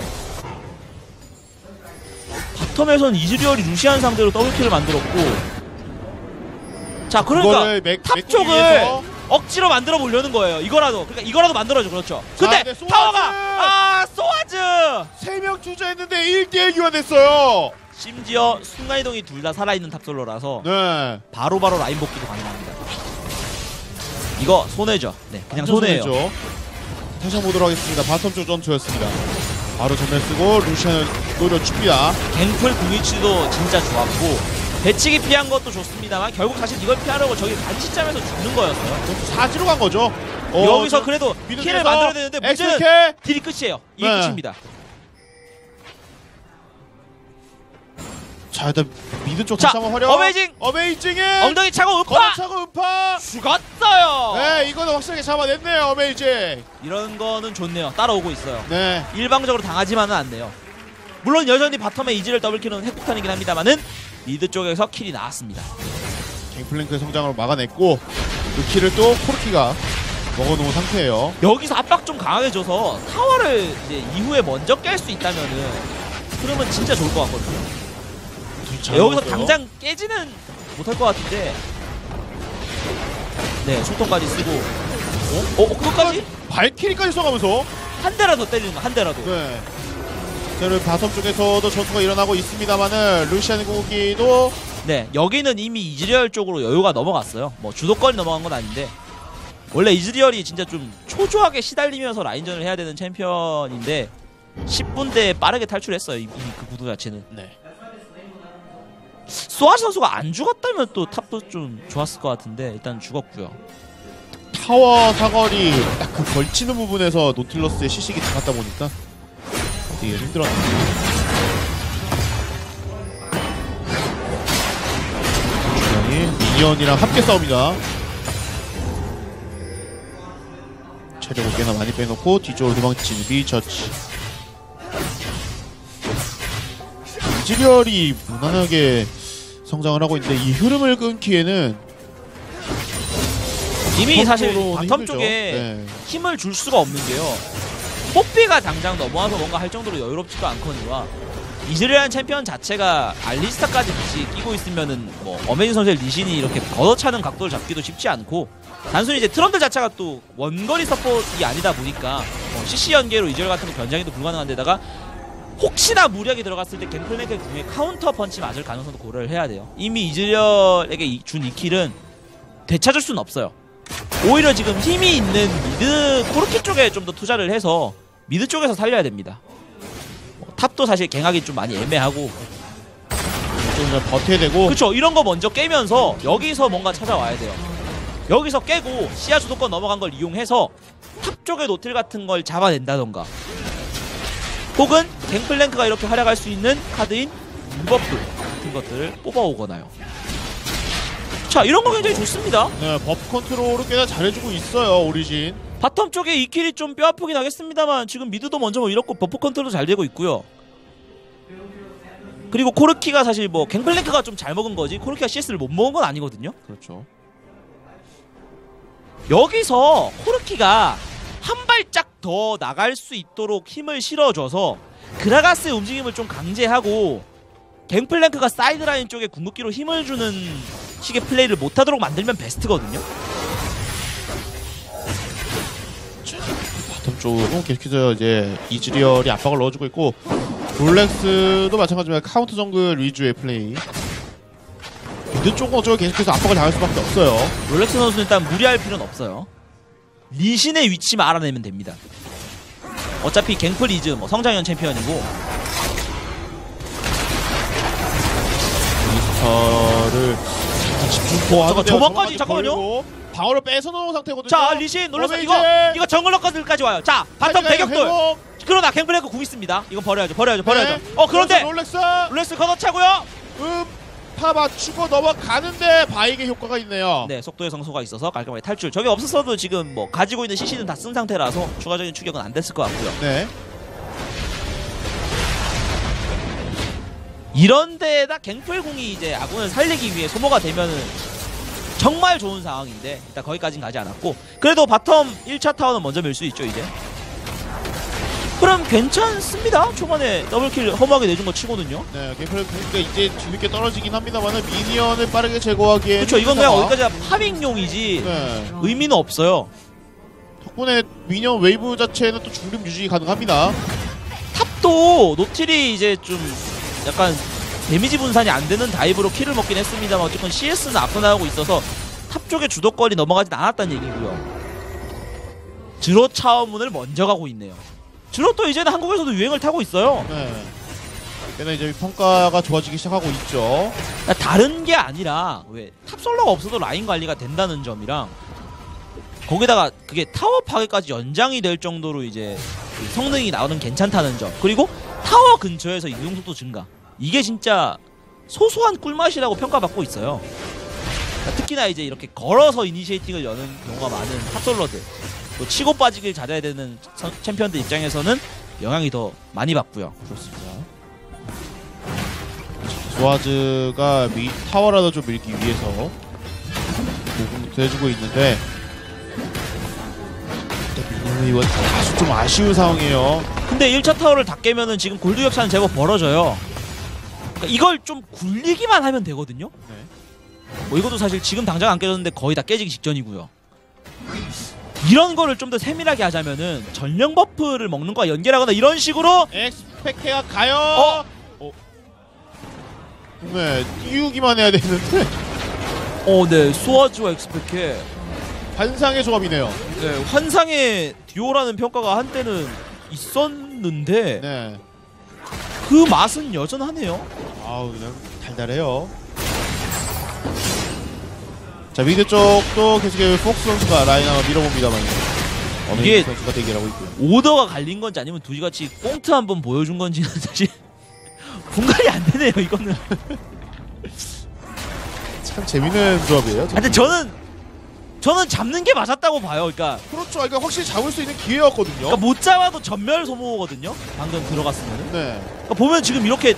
바텀에선 이즈리얼이 루시안 상대로 더블킬을 만들었고 자 그러니까 탑 쪽을 억지로 만들어 보려는 거예요. 이거라도 만들어줘. 그렇죠. 근데 타워가 소아즈 3명 투자했는데 1대1 교환됐어요. 심지어 순간이동이 둘 다 살아있는 탑솔로라서 네. 바로바로 라인 복귀도 가능합니다. 이거 손해죠. 네, 그냥 손해예요. 다시 한번 보도록 하겠습니다. 바텀 쪽 전투였습니다. 바로 전멸 쓰고 루시안을 노려줍니다. 갱플 궁위치도 진짜 좋았고 배치기 피한 것도 좋습니다만 결국 사실 이걸 피하려고 저기 간시점에서 죽는 거였어요. 사지로 간 거죠. 여기서 그래도 킬을 만들어야 되는데 문제는 딜이 끝이에요. 이게 네. 끝입니다. 자, 일단 미드 쪽 자, 다시 한번 활용. 어메이징의 엉덩이 차고 음파! 걷어차고 음파. 죽었어요. 네, 이거는 확실하게 잡아냈네요. 어메이징. 이런 거는 좋네요. 따라오고 있어요. 네. 일방적으로 당하지만은 않네요. 물론 여전히 바텀에 이즈를 더블킬은 핵폭탄이긴 합니다만은 미드 쪽에서 킬이 나왔습니다. 갱플랭크의 성장으로 막아냈고 그 킬을 또 코르키가 먹어놓은 상태예요. 여기서 압박 좀 강하게 줘서 타워를 이제 이후에 먼저 깰 수 있다면은 그러면 진짜 좋을 것 같거든요. 여기서 당장 깨지는 못할 것 같은데. 네, 소통까지 쓰고. 그것까지? 발키리까지 써가면서 한 대라도 때리는 거, 한 대라도. 네. 자, 그리고 바텀 쪽에서도 전투가 일어나고 있습니다만은 루시안 고기도 네, 여기는 이미 이즈리얼 쪽으로 여유가 넘어갔어요. 뭐 주도권이 넘어간 건 아닌데 원래 이즈리얼이 진짜 좀 초조하게 시달리면서 라인전을 해야 되는 챔피언인데 10분대에 빠르게 탈출했어요. 이미 그 구도 자체는. 네. 소아시 선수가 안 죽었다면 또 탑도 좀 좋았을 것 같은데 일단 죽었고요. 타워 사거리 딱 그 걸치는 부분에서 노틸러스의 시식이 들어갔다 보니까 되게 힘들었네요. 주장이 미니언이랑 함께 싸웁니다. 체력을 꽤나 많이 빼놓고 뒤쪽으로 도망치는 리처치. 이즈리얼이 무난하게 성장을 하고 있는데 이 흐름을 끊기에는 이미 사실 힘들죠. 바텀 쪽에 네. 힘을 줄 수가 없는 게요. 뽀삐가 당장 넘어와서 뭔가 할 정도로 여유롭지도 않거니와 이즈리얼 챔피언 자체가 알리스타까지 같이 끼고 있으면은 뭐 어메이징 선수의 리신이 이렇게 걷어차는 각도를 잡기도 쉽지 않고 단순히 이제 트런들 자체가 또 원거리 서폿이 아니다 보니까 CC 연계로 이즈리얼 같은 거 변장이도 불가능한 데다가 혹시나 무리하게 들어갔을 때 갱플랭크의 궁에 카운터 펀치 맞을 가능성도 고려를 해야 돼요. 이미 이즈리얼에게 준 이 킬은 되찾을 수는 없어요. 오히려 지금 힘이 있는 미드 코르키 쪽에 좀 더 투자를 해서 미드 쪽에서 살려야 됩니다. 탑도 사실 갱하기 좀 많이 애매하고 좀 버텨야 되고. 그쵸, 이런 거 먼저 깨면서 여기서 뭔가 찾아와야 돼요. 여기서 깨고 시야 주도권 넘어간 걸 이용해서 탑 쪽의 노틸 같은 걸 잡아낸다던가 혹은 갱플랭크가 이렇게 활약할 수 있는 카드인 무버프 같은 것들을 뽑아오거나요. 자, 이런 거 굉장히 좋습니다. 네, 버프 컨트롤을 꽤나 잘해주고 있어요, 오리진. 바텀 쪽에 이 킬이 좀 뼈아프긴 하겠습니다만 지금 미드도 먼저 뭐 이렇고 버프 컨트롤도 잘 되고 있고요. 그리고 코르키가 사실 뭐 갱플랭크가 좀 잘 먹은 거지 코르키가 CS를 못 먹은 건 아니거든요. 그렇죠. 여기서 코르키가 한 발짝 더 나갈 수 있도록 힘을 실어줘서 그라가스의 움직임을 좀 강제하고 갱플랭크가 사이드라인 쪽에 궁극기로 힘을 주는 식의 플레이를 못하도록 만들면 베스트거든요. 바텀 쪽은 계속해서 이제 이즈리얼이 압박을 넣어주고 있고 롤렉스도 마찬가지지만 카운터 정글 위주의 플레이. 미드 쪽은 어쩌고 계속해서 압박을 당할 수밖에 없어요. 롤렉스 선수는 일단 무리할 필요는 없어요. 리신의 위치만 알아내면 됩니다. 어차피 갱플리즈 뭐 성장형 챔피언이고 미스터를 집중 저번까지 잠깐만요. 방어를 뺏어놓은 상태거든요. 자, 리신 놀라서 이거 정글러까지까지 와요. 자, 바텀 대격돌. 그러나 갱플랭크 궁 있습니다. 이건 버려야죠. 네. 그런데 롤렉스 걷어차고요. 파 맞추고 넘어가는데 바이게 효과가 있네요. 네, 속도의 성소가 있어서 깔끔하게 탈출. 저게 없었어도 지금 뭐 가지고 있는 CC는 다 쓴 상태라서 추가적인 추격은 안 됐을 것 같고요. 네. 이런 데에다 갱플궁이 이제 아군을 살리기 위해 소모가 되면은 정말 좋은 상황인데 일단 거기까진 가지 않았고 그래도 바텀 1차 타워는 먼저 밀 수 있죠 이제. 그럼 괜찮습니다. 초반에 더블킬 허무하게 내준 거 치고는요. 네, 그러니까 이제 뒤늦게 떨어지긴 합니다만 미니언을 빠르게 제거하기에 그렇죠. 이건 그냥 어디까지 파밍용이지 네. 의미는 없어요. 덕분에 미니언 웨이브 자체는 또 중립 유지 가능합니다. 탑도 노틸이 이제 좀 약간 데미지 분산이 안 되는 다이브로 킬을 먹긴 했습니다만 어쨌든 CS는 앞서나가고 있어서 탑 쪽에 주도권이 넘어가진 않았다는 얘기고요. 드로 차원문을 먼저 가고 있네요. 드로 또 이제는 한국에서도 유행을 타고 있어요. 네. 꽤나 이제 평가가 좋아지기 시작하고 있죠. 그러니까 다른 게 아니라 왜 탑솔러가 없어도 라인 관리가 된다는 점이랑 거기다가 그게 타워 파괴까지 연장이 될 정도로 이제 성능이 나오는 괜찮다는 점, 그리고 타워 근처에서 이동속도 증가, 이게 진짜 소소한 꿀맛이라고 평가받고 있어요. 그러니까 특히나 이제 이렇게 걸어서 이니시에이팅을 여는 경우가 많은 탑솔러들, 또 치고 빠지길 잘해야 되는 챔피언들 입장에서는 영향이 더 많이 받고요. 그렇습니다. 스와즈가 타워라도 좀 밀기 위해서 공부터 해주고 있는데 이거 다소 좀 아쉬운 상황이에요. 근데 1차 타워를 다 깨면은 지금 골드 격차는 제법 벌어져요. 그러니까 이걸 좀 굴리기만 하면 되거든요. 네. 뭐 이것도 사실 지금 당장 안 깨졌는데 거의 다 깨지기 직전이고요. 이런 거를 좀 더 세밀하게 하자면은 전령 버프를 먹는 거와 연결하거나 이런 식으로 엑스펙트가 가요. 네, 띄우기만 해야 되는데. 네, 스와즈와 엑스펙트 환상의 조합이네요. 네, 환상의 듀오라는 평가가 한때는 있었는데 네. 그 맛은 여전하네요. 아우, 그냥 달달해요. 자, 미드 쪽도 계속해서 폭스 선수가 라인 한번 밀어봅니다만 이게 선수가 대기하고 있고요. 오더가 갈린 건지 아니면 둘이같이 꽁트 한번 보여준 건지는 사실 분간이 안 되네요, 이거는. 참 재밌는 조합이에요. 근데 저는 잡는 게 맞았다고 봐요. 그러니까 그렇죠. 확실히 잡을 수 있는 기회였거든요. 그러니까 못 잡아도 전멸 소모거든요. 방금 들어갔으면은. 네. 그러니까 보면 지금 이렇게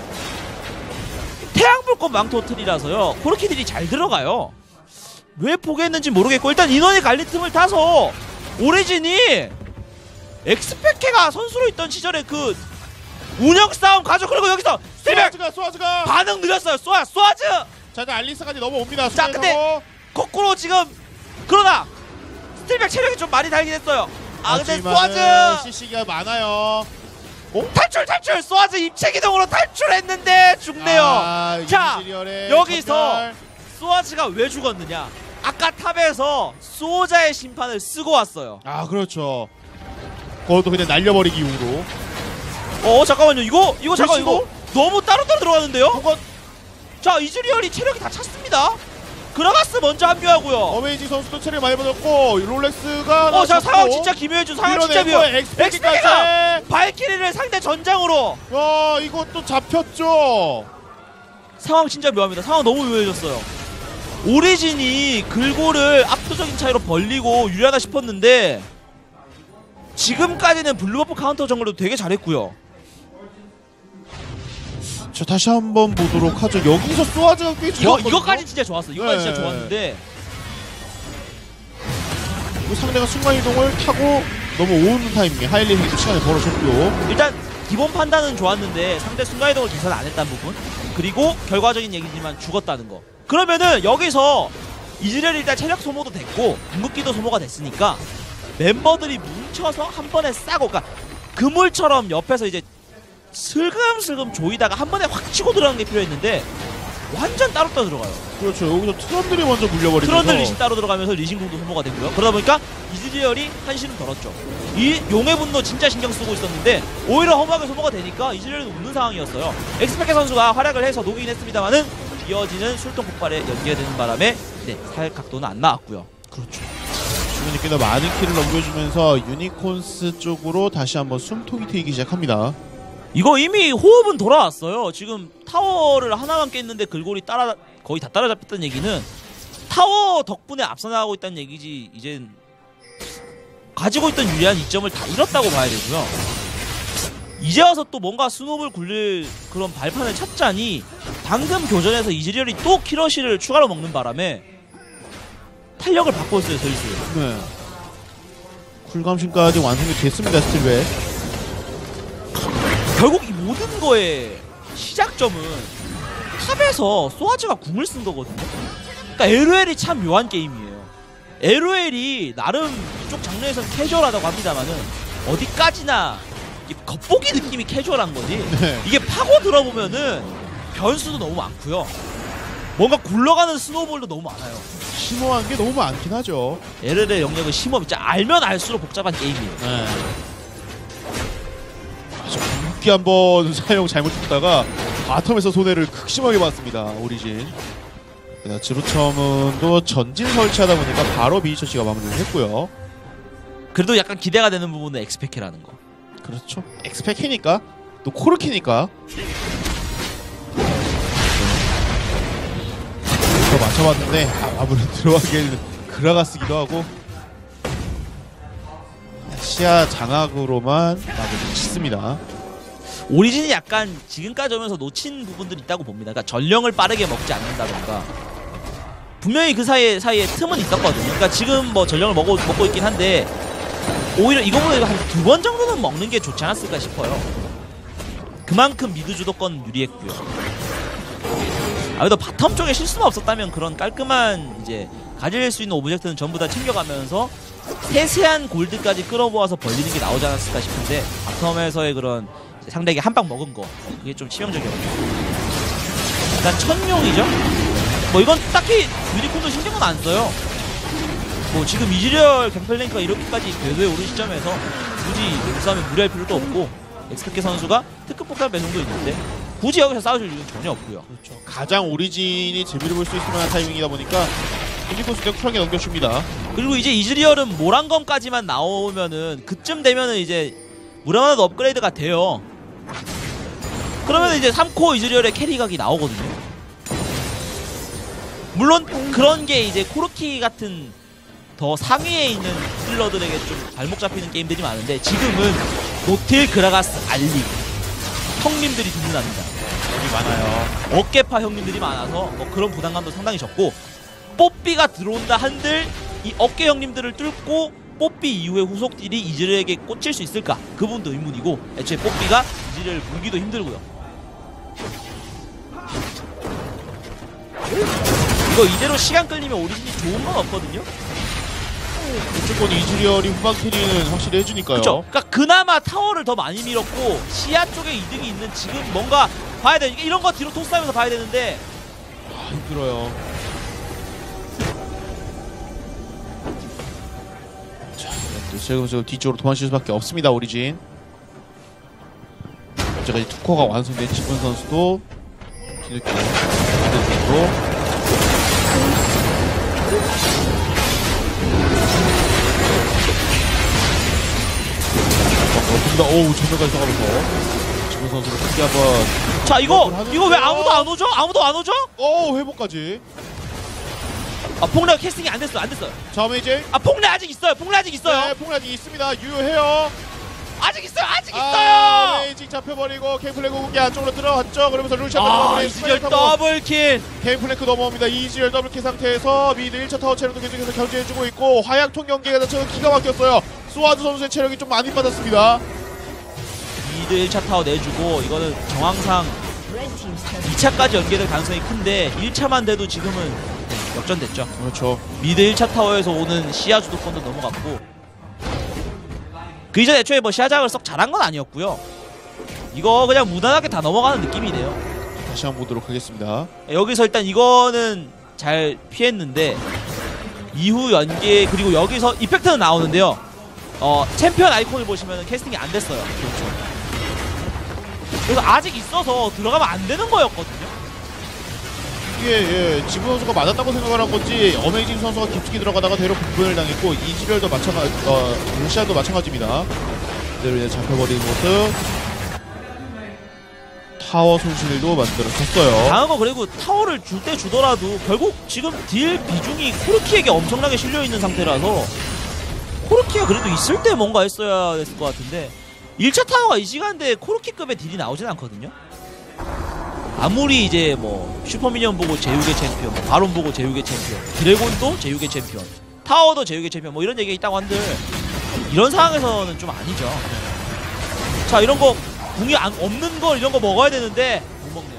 태양불꽃 망토틀이라서요. 코르키들이 잘 들어가요. 왜 포기했는지 모르겠고 일단 인원이 갈린 틈을 타서 오리진이 엑스페케가 선수로 있던 시절에 그 운영 싸움 가져. 그리고 여기서 스와즈가 반응 느렸어요. 스와즈. 자, 일단 알리스까지 넘어옵니다. 자, 근데 거꾸로 지금 그러나 스틸백 체력이 좀 많이 달긴 했어요. 근데 스와즈 CC가 많아요. 탈출! 스와즈 입체 기동으로 탈출했는데 죽네요. 자, 여기서 스와즈가 왜 죽었느냐? 아까 탑에서 수호자의 심판을 쓰고 왔어요. 그렇죠. 그것도 그냥 날려버리기 이후로. 잠깐만요. 이거 잠깐 이거 너무 따로따로 들어가는데요? 그건 자, 이즈리얼이 체력이 다 찼습니다. 그라가스 먼저 합류하고요. 어메이징 선수도 체력 많이 받았고 롤렉스가 자, 상황 진짜 기묘해준 상황 진짜 미워. 엑스펙트가 발키리를 상대 전장으로. 이것도 잡혔죠. 상황 진짜 묘합니다. 상황 너무 묘해졌어요. 오리진이 글고를 압도적인 차이로 벌리고 유리하다 싶었는데 지금까지는 블루버프 카운터 정글도 되게 잘했고요. 자, 다시 한번 보도록 하죠. 여기서 스와즈가 꽤 좋았거든요. 이거까지 진짜 좋았어. 이거까지 진짜 좋았는데 상대가 순간이동을 타고 넘어오는 타이밍에 하일리도 시간을 벌어줬고요. 일단 기본 판단은 좋았는데 상대 순간이동을 계산 안 했다는 부분, 그리고 결과적인 얘기지만 죽었다는 거. 그러면은 여기서 이즈리얼이 일단 체력 소모도 됐고 궁극기도 소모가 됐으니까 멤버들이 뭉쳐서 한 번에 싸고, 그러니까 그물처럼 옆에서 이제 슬금슬금 조이다가 한 번에 확 치고 들어가는 게 필요했는데 완전 따로따로 들어가요. 그렇죠. 여기서 트런들이 먼저 물려버리면서 트런들 리신 따로 들어가면서 리신궁도 소모가 되고요. 그러다 보니까 이즈리얼이 한시름 덜었죠. 이 용의 분노 진짜 신경 쓰고 있었는데 오히려 허무하게 소모가 되니까 이즈리얼은 웃는 상황이었어요. 엑스페케 선수가 활약을 해서 녹이긴 했습니다만은 이어지는 술통 폭발에 연계되는 바람에 살 각도는 안 나왔고요. 그렇죠. 주변이 꽤나 많은 킬을 넘겨주면서 유니콘스 쪽으로 다시 한번 숨통이 트이기 시작합니다. 이거 이미 호흡은 돌아왔어요. 지금 타워를 하나만 깼는데 글골이 거의 다 따라잡혔다는 얘기는 타워 덕분에 앞서 나가고 있다는 얘기지, 이젠 가지고 있던 유리한 이점을 다 잃었다고 봐야 되고요. 이제 와서 또 뭔가 스노우볼 굴릴 그런 발판을 찾자니 방금 교전에서 이즈리얼이 또 키러시를 추가로 먹는 바람에 탄력을 받고 있어요, 슬슬. 네. 쿨감신까지 완성이 됐습니다, 스틸백. 결국 이 모든 거의 시작점은 탑에서 소아즈가 궁을 쓴 거거든요. 그러니까 LOL이 참 묘한 게임이에요. LOL이 나름 이쪽 장르에서는 캐주얼하다고 합니다만은 어디까지나 겉보기 느낌이 캐주얼한 거지. 네. 이게 파고 들어보면은 변수도 너무 많고요. 뭔가 굴러가는 스노우볼도 너무 많아요. 심오한 게 너무 많긴 하죠. LOL의 영역은 심오합니다. 알면 알수록 복잡한 게임이에요. 네. 궁극기 한번 사용 잘못했다가 바텀에서 손해를 극심하게 봤습니다. 오리진. 지로첨은도 전진 설치하다 보니까 바로 비니처치가 마무리를 했고요. 그래도 약간 기대가 되는 부분은 엑스페케라는 거. 그렇죠. 엑스페키니까 또 코르키니까 더 맞춰봤는데 아무래도 들어가기에는 그라가스기도 하고 시야 장악으로만 마무리 짓습니다. 오리진이 약간 지금까지 오면서 놓친 부분들이 있다고 봅니다. 그러니까 전령을 빠르게 먹지 않는다던가 분명히 그 사이에 틈은 있었거든요. 그러니까 지금 뭐 전령을 먹고 있긴 한데 오히려 이거보다 한 2번 정도는 먹는 게 좋지 않았을까 싶어요. 그만큼 미드 주도권 유리했고요. 그래도 바텀 쪽에 실수만 없었다면 그런 깔끔한 이제 가질 수 있는 오브젝트는 전부 다 챙겨가면서 세세한 골드까지 끌어모아서 벌리는 게 나오지 않았을까 싶은데 바텀에서의 그런 상대에게 한 방 먹은 거 그게 좀 치명적이었고 일단 천룡이죠? 뭐 이건 딱히 유니콘도 신경은 안 써요. 뭐 지금 이즈리얼 갱플랭크가 이렇게까지 궤도에 오른 시점에서 굳이 싸움에 무리할 필요도 없고 엑스페케 선수가 특급 폭탄 배송도 있는데 굳이 여기서 싸워줄 이유는 전혀 없고요. 그렇죠. 가장 오리진이 재미를 볼 수 있을 만한 타이밍이다 보니까 유니콘스가 쿨하게 넘겨줍니다. 그리고 이제 이즈리얼은 모란검까지만 나오면은 그쯤 되면은 이제 무라마나도 업그레이드가 돼요. 그러면 이제 3코어 이즈리얼의 캐리각이 나오거든요. 물론 그런 게 이제 코르키 같은 더 상위에 있는 힐러들에게 좀 발목 잡히는 게임들이 많은데 지금은 노틸, 그라가스, 알리 형님들이 든든합니다. 여기 많아요. 어깨파 형님들이 많아서 뭐 그런 부담감도 상당히 적고 뽀삐가 들어온다 한들 이 어깨 형님들을 뚫고 뽀삐 이후에 후속 딜이 이즈리얼에게 꽂힐 수 있을까? 그 부분도 의문이고 애초에 뽀삐가 이즈리얼을 물기도 힘들고요. 이거 이대로 시간 끌리면 오리진이 좋은 건 없거든요? 무조건 이즈리얼이 후방 캐리는 확실히 해주니까요. 그쵸? 그러니까 그나마 타워를 더 많이 밀었고 시야 쪽에 이득이 있는 지금 뭔가 봐야 돼. 이런 거 뒤로 토스하면서 봐야 되는데 힘들어요. 자, 슬금슬금 뒤쪽으로 도망칠 수밖에 없습니다. 오리진. 언제까지 투코가 완성된 지분 선수도 뒤늦게 반대쪽으로 오우 전면까지 써가면서 지분 선수를 크게 한번. 자 이거 왜 아무도 안 오죠? 아무도 안 오죠? 회복까지. 아 폭레가 캐스팅이 안 됐어요. 자 이제 폭레 아직 있어요. 네, 폭레 아직 있습니다. 유효해요. 아직 있어요. 메이징 잡혀버리고 게임플랭크 궁극기 안쪽으로 들어갔죠. 그러면서 루시안 이즈리얼 더블킬. 게임플랭크 넘어옵니다. 이즈리얼 더블킬 상태에서 미드 1차 타워 체력도 계속해서 견제해주고 있고 화약통 연계가 자체가 기가 막혔어요. 수아드 선수의 체력이 좀 많이 빠졌습니다. 미드 1차 타워 내주고 이거는 정황상 2차까지 연계될 가능성이 큰데 1차만 돼도 지금은 역전됐죠. 그렇죠. 미드 1차 타워에서 오는 시야 주도권도 넘어갔고 그 이전 애초에 뭐 시야작을 썩 잘한 건 아니었고요. 이거 그냥 무난하게 다 넘어가는 느낌이네요. 다시 한번 보도록 하겠습니다. 여기서 일단 이거는 잘 피했는데 이후 연계 그리고 여기서 이펙트는 나오는데요. 챔피언 아이콘을 보시면 캐스팅이 안 됐어요. 그렇죠. 그래서 아직 있어서 들어가면 안 되는 거였거든요. 이게 지분 선수가 맞았다고 생각을 한 건지 어메이징 선수가 깊숙이 들어가다가 대로 분분을 당했고 이즈리얼도 마찬가지, 루시안도 마찬가지입니다. 그대로 이제 잡혀버리는 모습. 타워 손실도 만들어졌어요. 다음 거 그리고 타워를 줄 때 주더라도 결국 지금 딜 비중이 코르키에게 엄청나게 실려있는 상태라서 코르키가 그래도 있을 때 뭔가 했어야 됐을 것 같은데 1차 타워가 이 시간대에 코르키급의 딜이 나오진 않거든요. 아무리 이제 뭐 슈퍼미니언 보고 제육의 챔피언, 바론 보고 제육의 챔피언, 드래곤도 제육의 챔피언, 타워도 제육의 챔피언 뭐 이런 얘기가 있다고 한들 이런 상황에서는 좀 아니죠. 자 이런 거 궁이 없는 걸 이런 거 먹어야 되는데 못 먹네요.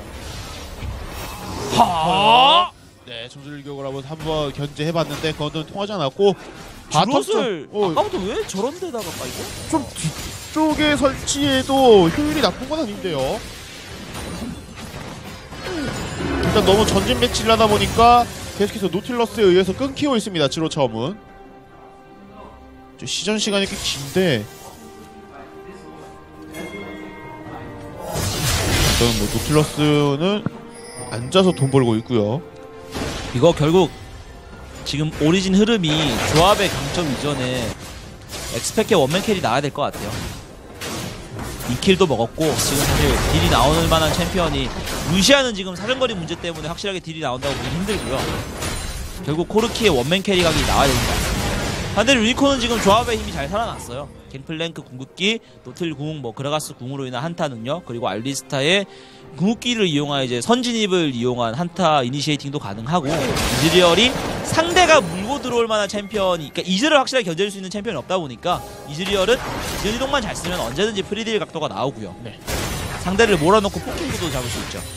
하! 네, 점수를 기억을 한번 견제해봤는데 그건 통하지 않았고 드롯을 아까부터 왜 저런 데다가 깔죠? 좀 뒤쪽에 설치해도 효율이 나쁜 건 아닌데요. 일단 너무 전진 배치를 하다 보니까 계속해서 노틸러스에 의해서 끊기고 있습니다. 지로 처음은 시전 시간이 꽤 긴데 일단 뭐 노틸러스는 앉아서 돈 벌고 있고요. 이거 결국 지금 오리진 흐름이 조합의 강점 이전에 엑스펙의 원맨 캐리 나와야 될 것 같아요. 2킬도 먹었고 지금 사실 딜이 나오는 만한 챔피언이 루시아는 지금 사정거리 문제 때문에 확실하게 딜이 나온다고 보기 힘들고요. 결국 코르키의 원맨 캐리 각이 나와야 됩니다. 반대로 유니콘은 지금 조합의 힘이 잘 살아났어요. 갱플랭크 궁극기, 노틀 궁, 뭐 그라가스 궁으로 인한 한타 능력, 그리고 알리스타의 궁극기를 이용한 이제 선진입을 이용한 한타 이니시에이팅도 가능하고, 이즈리얼이 상대가 물고 들어올 만한 챔피언이, 그러니까 이즈를 확실하게 견제할 수 있는 챔피언이 없다 보니까 이즈리얼은 지연이동만 잘 쓰면 언제든지 프리딜 각도가 나오고요. 네. 상대를 몰아놓고 포킹구도 잡을 수 있죠.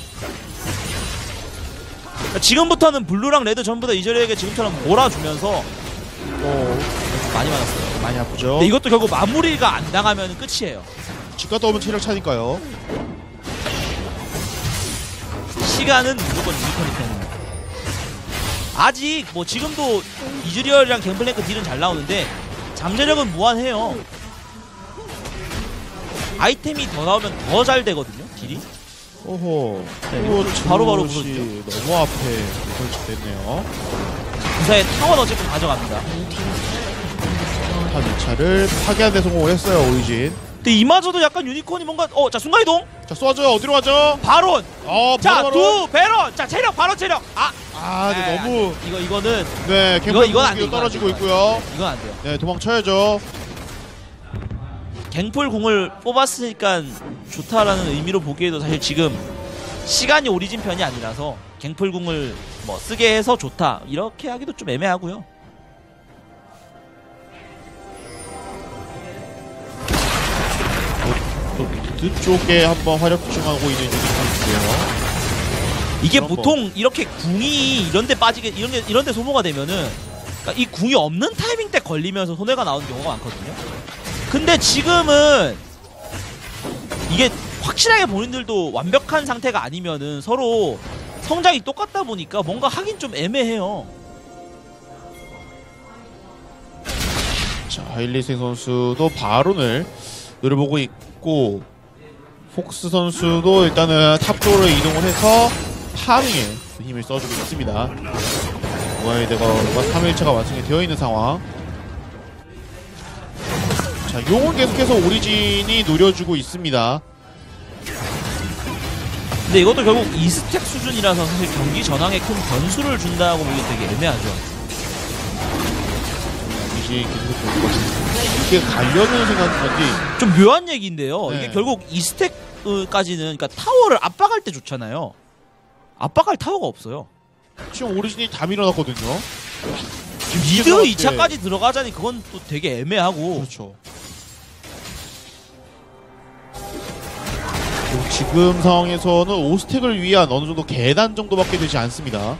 그러니까 지금부터는 블루랑 레드 전부 다 이즈리얼에게 지금처럼 몰아주면서 많이 맞았어요. 많이 아프죠. 근데 이것도 결국 마무리가 안 당하면 끝이에요. 집 갔다 오면 체력 차니까요. 시간은 무조건 유니콘이 편입니다. 아직 뭐 지금도 이즈리얼이랑 갱플랭크 딜은 잘 나오는데 잠재력은 무한해요. 아이템이 더 나오면 더 잘 되거든요, 딜이. 오호. 네, 바로바로 그렇지. 너무 앞에 설치됐네요. 무사히 타원 어쨌든 가져갑니다. 한 2차를 파괴하는 데 성공을 했어요, 오리진. 근데 이마저도 약간 유니콘이 뭔가 자 순간이동. 자, 쏘아줘요. 어디로 가죠? 바론. 자, 바로. 두 베론. 자, 체력 바론 체력. 근데 너무 이거는 네, 이건 안 돼, 떨어지고 이건 있고요. 이건 안 돼요. 네, 도망쳐야죠. 갱플 궁을 뽑았으니까 좋다라는 의미로 보기에도 사실 지금 시간이 오리진 편이 아니라서 갱플 궁을 뭐 쓰게 해서 좋다 이렇게 하기도 좀 애매하고요. 또 미드 쪽에 한번 화력 집중하고 있는 유니콘인데요. 이게 보통 이렇게 궁이 이런데 빠지게 이런데 소모가 되면은, 그러니까 이 궁이 없는 타이밍 때 걸리면서 손해가 나오는 경우가 많거든요. 근데 지금은 이게 확실하게 본인들도 완벽한 상태가 아니면은 서로 성장이 똑같다 보니까 뭔가 하긴 좀 애매해요. 자, 하일리생 선수도 바론을 노려보고 있고, 폭스 선수도 일단은 탑쪽으로 이동을 해서 파밍에 힘을 써주고 있습니다. 무아이드가 3일차가 완성이 되어 있는 상황. 자, 용은 계속해서 오리진이 노려주고 있습니다. 근데 이것도 결국 2스택 수준이라서 사실 경기 전황에 큰 변수를 준다고 보기 되게 애매하죠. 오리진 계속 이게 가려는 생각인지 좀 묘한 얘기인데요. 네. 이게 결국 2스택까지는, 그러니까 타워를 압박할 때 좋잖아요. 압박할 타워가 없어요. 지금 오리진이 다 밀어놨거든요. 미드 2차까지 들어가자니 그건 또 되게 애매하고. 그렇죠. 지금 상황에서는 5스택을 위한 어느 정도 계단 정도밖에 되지 않습니다.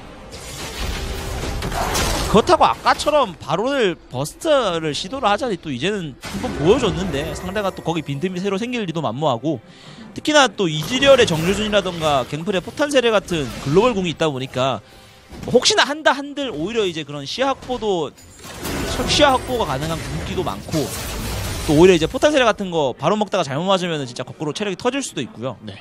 그렇다고 아까처럼 바론을 버스트를 시도를 하자니 또 이제는 한번 보여줬는데 상대가 또 거기 빈틈이 새로 생길 리도 만무하고, 특히나 또 이즈리얼의 정류준이라던가 갱플의 포탄 세례 같은 글로벌 궁이 있다 보니까 혹시나 한다 한들 오히려 이제 그런 시야 확보가 가능한 궁기도 많고, 또 오히려 이제 포탄 세례 같은 거 바론 먹다가 잘못 맞으면 진짜 거꾸로 체력이 터질 수도 있고요. 네.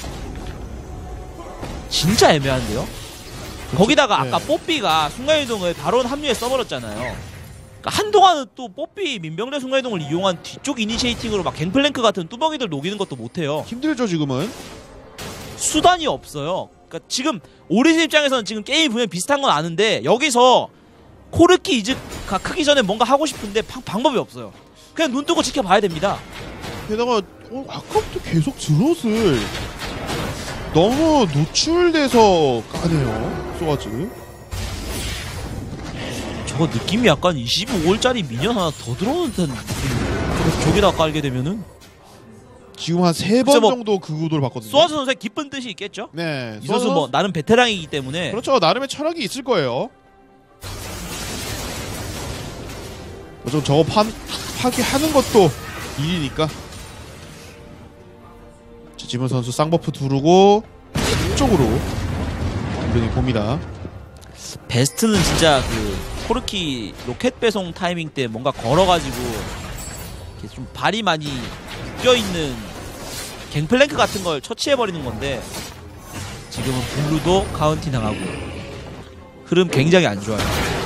진짜 애매한데요? 거기다가 네. 아까 뽀삐가 순간이동을 바론 합류에 써버렸잖아요. 그러니까 한동안은 또 뽀삐 민병대 순간이동을 이용한 뒤쪽 이니시에이팅으로 막 갱플랭크 같은 뚜벅이들 녹이는 것도 못해요. 힘들죠 지금은. 수단이 없어요. 그러니까 지금 오리진 입장에서는 지금 게임 보면 비슷한 건 아는데, 여기서 코르키 이즈가 크기 전에 뭔가 하고 싶은데 방법이 없어요. 그냥 눈 뜨고 지켜봐야 됩니다. 게다가 아까부터 계속 드롯을 너무 노출돼서 까네요, 소가즈. 저거 느낌이 약간 25월짜리 미니언 하나 더 들어오는 듯한 느낌. 저기다 깔게 되면은 지금 한 3번 뭐 정도 그 구도를 봤거든요. 소아즈 선수의 기쁜 뜻이 있겠죠? 네. 이 선수 뭐 나름 베테랑이기 때문에. 그렇죠. 나름의 철학이 있을 거예요. 좀 저거 파괴하는 것도 일이니까. 지문 선수 쌍버프 두르고 이쪽으로 분명히 봅니다. 베스트는 진짜 그 코르키 로켓 배송 타이밍 때 뭔가 걸어가지고 이렇게 좀 발이 많이 껴있는 갱플랭크 같은 걸 처치해버리는 건데 지금은 블루도 카운팅 당하고 흐름 굉장히 안 좋아요.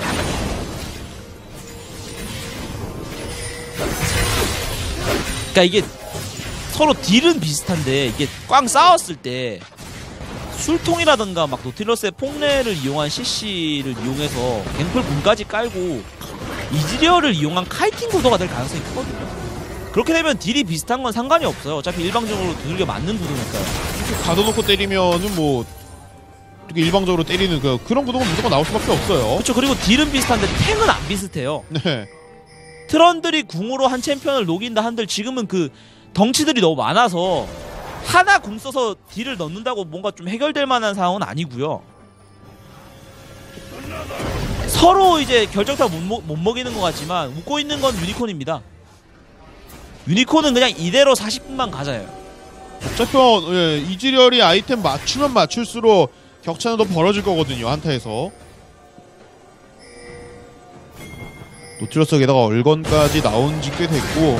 그러니까 이게 서로 딜은 비슷한데 이게 꽝 싸웠을 때 술통이라든가 막 노틸러스의 폭내를 이용한 CC를 이용해서 갱플 군까지 깔고 이즈리얼을 이용한 카이팅 구도가 될 가능성이 크거든요. 그렇게 되면 딜이 비슷한 건 상관이 없어요. 어차피 일방적으로 두들겨 맞는 구도니까요. 이렇게 가둬놓고 때리면은 뭐 이렇게 일방적으로 때리는 그런 구도가 무조건 나올 수밖에 없어요. 그렇죠. 그리고 딜은 비슷한데 탱은 안 비슷해요. 네. 트런들이 궁으로 한 챔피언을 녹인다 한들 지금은 그 덩치들이 너무 많아서 하나 궁 써서 딜을 넣는다고 뭔가 좀 해결될 만한 상황은 아니고요. 서로 이제 결정타 못 먹이는 것 같지만 웃고 있는 건 유니콘입니다. 유니콘은 그냥 이대로 40분만 가자요. 어차피 이즈리얼이 아이템 맞추면 맞출수록 격차는 더 벌어질 거거든요. 한타에서. 노틸러스에다가 얼건까지 나온 지 꽤 됐고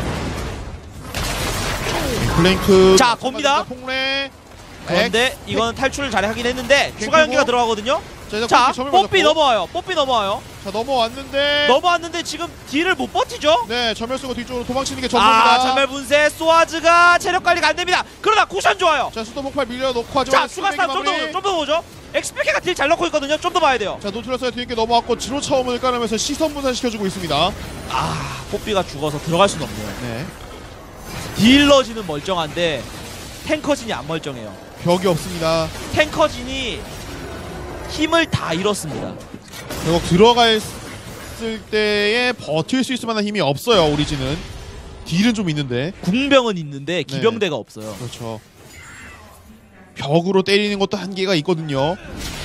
플랭크 자 겁니다. 폭래. 그런데 이거는 탈출을 잘 하긴 했는데 추가 연기가 들어가거든요. 자 뽀삐 넘어와요. 뽀삐 넘어와요. 자 넘어왔는데 지금 딜을 못 버티죠? 네 전멸 쓰고 뒤쪽으로 도망치는 게 전부입니다. 전멸 분쇄 소아즈가 체력 관리가 안 됩니다. 그러나 쿠션 좋아요. 자 수도 폭발 밀려놓고 하지만 자 추가 싸움 좀 더 보죠. 엑스페케가 딜 잘 넣고 있거든요. 좀 더 봐야 돼요. 자 노틸러스가 뒤늦게 넘어왔고 지로 차오문을 깔으면서 시선 분산시켜주고 있습니다. 뽀삐가 죽어서 들어갈 수는 없네요. 네. 딜러진은 멀쩡한데 탱커진이 안 멀쩡해요. 벽이 없습니다. 탱커진이 힘을 다 잃었습니다. 결국 들어갔을 때에 버틸 수 있을 만한 힘이 없어요. 오리진은 딜은 좀 있는데 궁병은 있는데 기병대가 없어요. 그렇죠. 벽으로 때리는 것도 한계가 있거든요.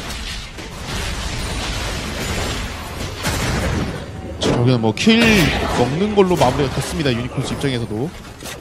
자, 여기는 뭐 킬 먹는 걸로 마무리가 됐습니다. 유니콘스 입장에서도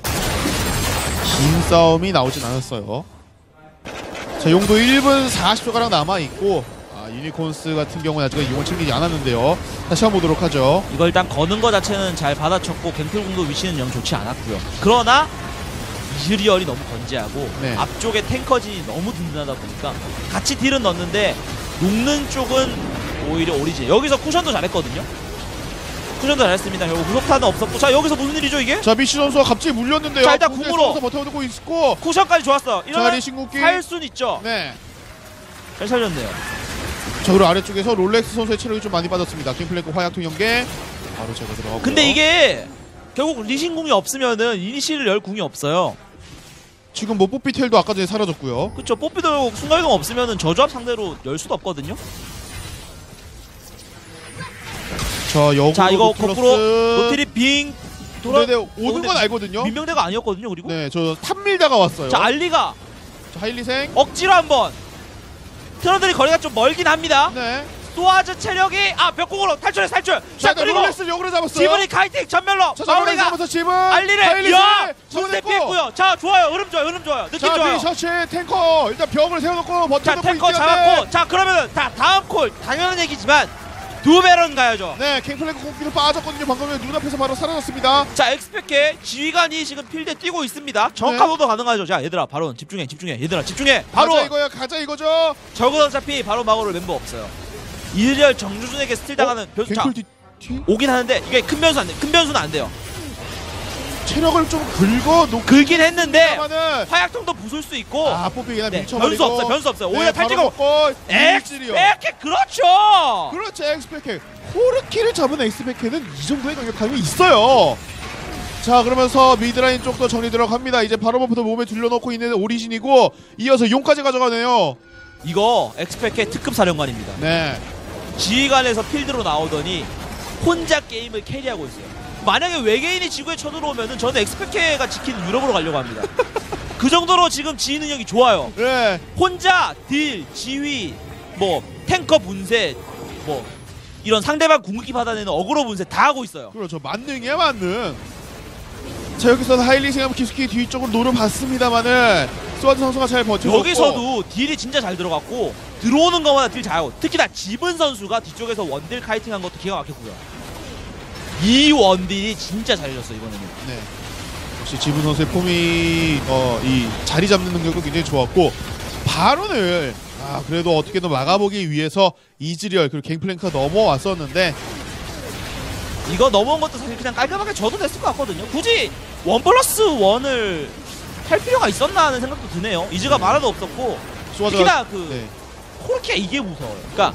긴 싸움이 나오진 않았어요. 자, 용도 1분 40초가량 남아있고 유니콘스 같은 경우는 아직 용을 챙기지 않았는데요. 다시 한번 보도록 하죠. 이걸 일단 거는 거 자체는 잘 받아쳤고 갱플공도 위치는 영 좋지 않았고요. 그러나 이즈리얼이 너무 건재하고 앞쪽에 탱커진이 너무 든든하다 보니까 같이 딜은 넣는데 녹는 쪽은 오히려 오리진. 여기서 쿠션도 잘했거든요. 쿠션도 잘했습니다. 결국 무속타는 없었고. 자 여기서 무슨 일이죠 이게? 자 미시 선수가 갑자기 물렸는데요. 자 일단 궁으로 버텨오고 있고 쿠션까지 좋았어. 이러면 신궁기 살 순 있죠. 네. 잘 살렸네요. 자 그리고 아래쪽에서 롤렉스 선수의 체력이 좀 많이 빠졌습니다. 킹플랭크 화약통 연계 바로 제가 들어가고. 근데 이게 결국 리신궁이 없으면은 이니시를 열 궁이 없어요. 지금 뭐 뽀삐텔도 아까 전에 사라졌고요. 그쵸. 뽀삐도 순간이동 없으면은 저조합 상대로 열 수도 없거든요. 자 이거 거꾸로 노틸이 빙 돌아. 오는 건 알거든요. 민명대가 아니었거든요. 그리고 네, 저 탑밀다가 왔어요. 자 알리가 자 하일리생 억지로 한번. 트런들이 거리가 좀 멀긴 합니다. 네. 소아즈 체력이 벽공으로 탈출. 자 그리고 롤렉스를 역으로 잡았어요. 지분이 카이팅 전멸로 마무리가 지분 알리를 분쇄 피했고요. 자 좋아요. 흐름 좋아요. 느낌 좋아요. 셔츠 탱커 일단 벽을 세워놓고 버텨놓고 자 탱커 잡았고. 자 그러면 다음 콜 당연한 얘기지만 두 배런 가야죠. 네, 갱플랭크 공기로 빠졌거든요. 방금 눈앞에서 바로 사라졌습니다. 자 엑스페케 지휘관이 지금 필드에 뛰고 있습니다. 정확한 오도 가능하죠. 자 얘들아 바로 집중해. 얘들아 집중해. 바로 가자 이거죠. 적은 어차피 바로 막으로 멤버 없어요. 이즈리얼 정주준에게 스틸 당하는 변수. 자 오긴 하는데 이게 큰 변수는 안 돼요. 체력을 좀 긁긴 했는데 화약통도 부술 수 있고 뽀삐 그냥 밀쳐버리고 변수 없어요. 오히려 탈지고 엑스페케 그렇죠. 엑스페케 호르키를 잡은 엑스페케는 이 정도의 강력함이 있어요. 자 그러면서 미드라인 쪽도 정리 들어갑니다. 이제 바로 버프도 몸에 들려놓고 있는 오리진이고 이어서 용까지 가져가네요. 이거 엑스페케 특급 사령관입니다. 네. 지휘관에서 필드로 나오더니 혼자 게임을 캐리하고 있어요. 만약에 외계인이 지구에 쳐들어오면은 저는 엑스페케가 지키는 유럽으로 가려고 합니다. 그 정도로 지금 지휘 능력이 좋아요. 네. 혼자 딜, 지휘, 뭐 탱커 분쇄, 뭐 이런 상대방 궁극기 받아내는 어그로 분쇄 다 하고 있어요. 그렇죠. 만능이야 만능. 자 여기서 하일리싱하면 깊숙이 뒤쪽으로 노려봤습니다만은 스와드 선수가 잘 버텨줬고 여기서도 딜이 진짜 잘 들어갔고 들어오는 것마다 딜 잘하고 특히나 지분 선수가 뒤쪽에서 원딜 카이팅한 것도 기가 막혔고요. 이 원딜이 진짜 잘해줬어 이번에는. 네. 역시 지분 선수의 폼이 이 자리 잡는 능력도 굉장히 좋았고 바론을 그래도 어떻게든 막아보기 위해서 이즈리얼 그리고 갱플랭크가 넘어왔었는데 이거 넘어온 것도 사실 그냥 깔끔하게 져도 됐을 것 같거든요. 굳이 1+1을 할 필요가 있었나 하는 생각도 드네요. 이즈가 만화도 없었고 특히나 코르키가 이게 무서워요. 그러니까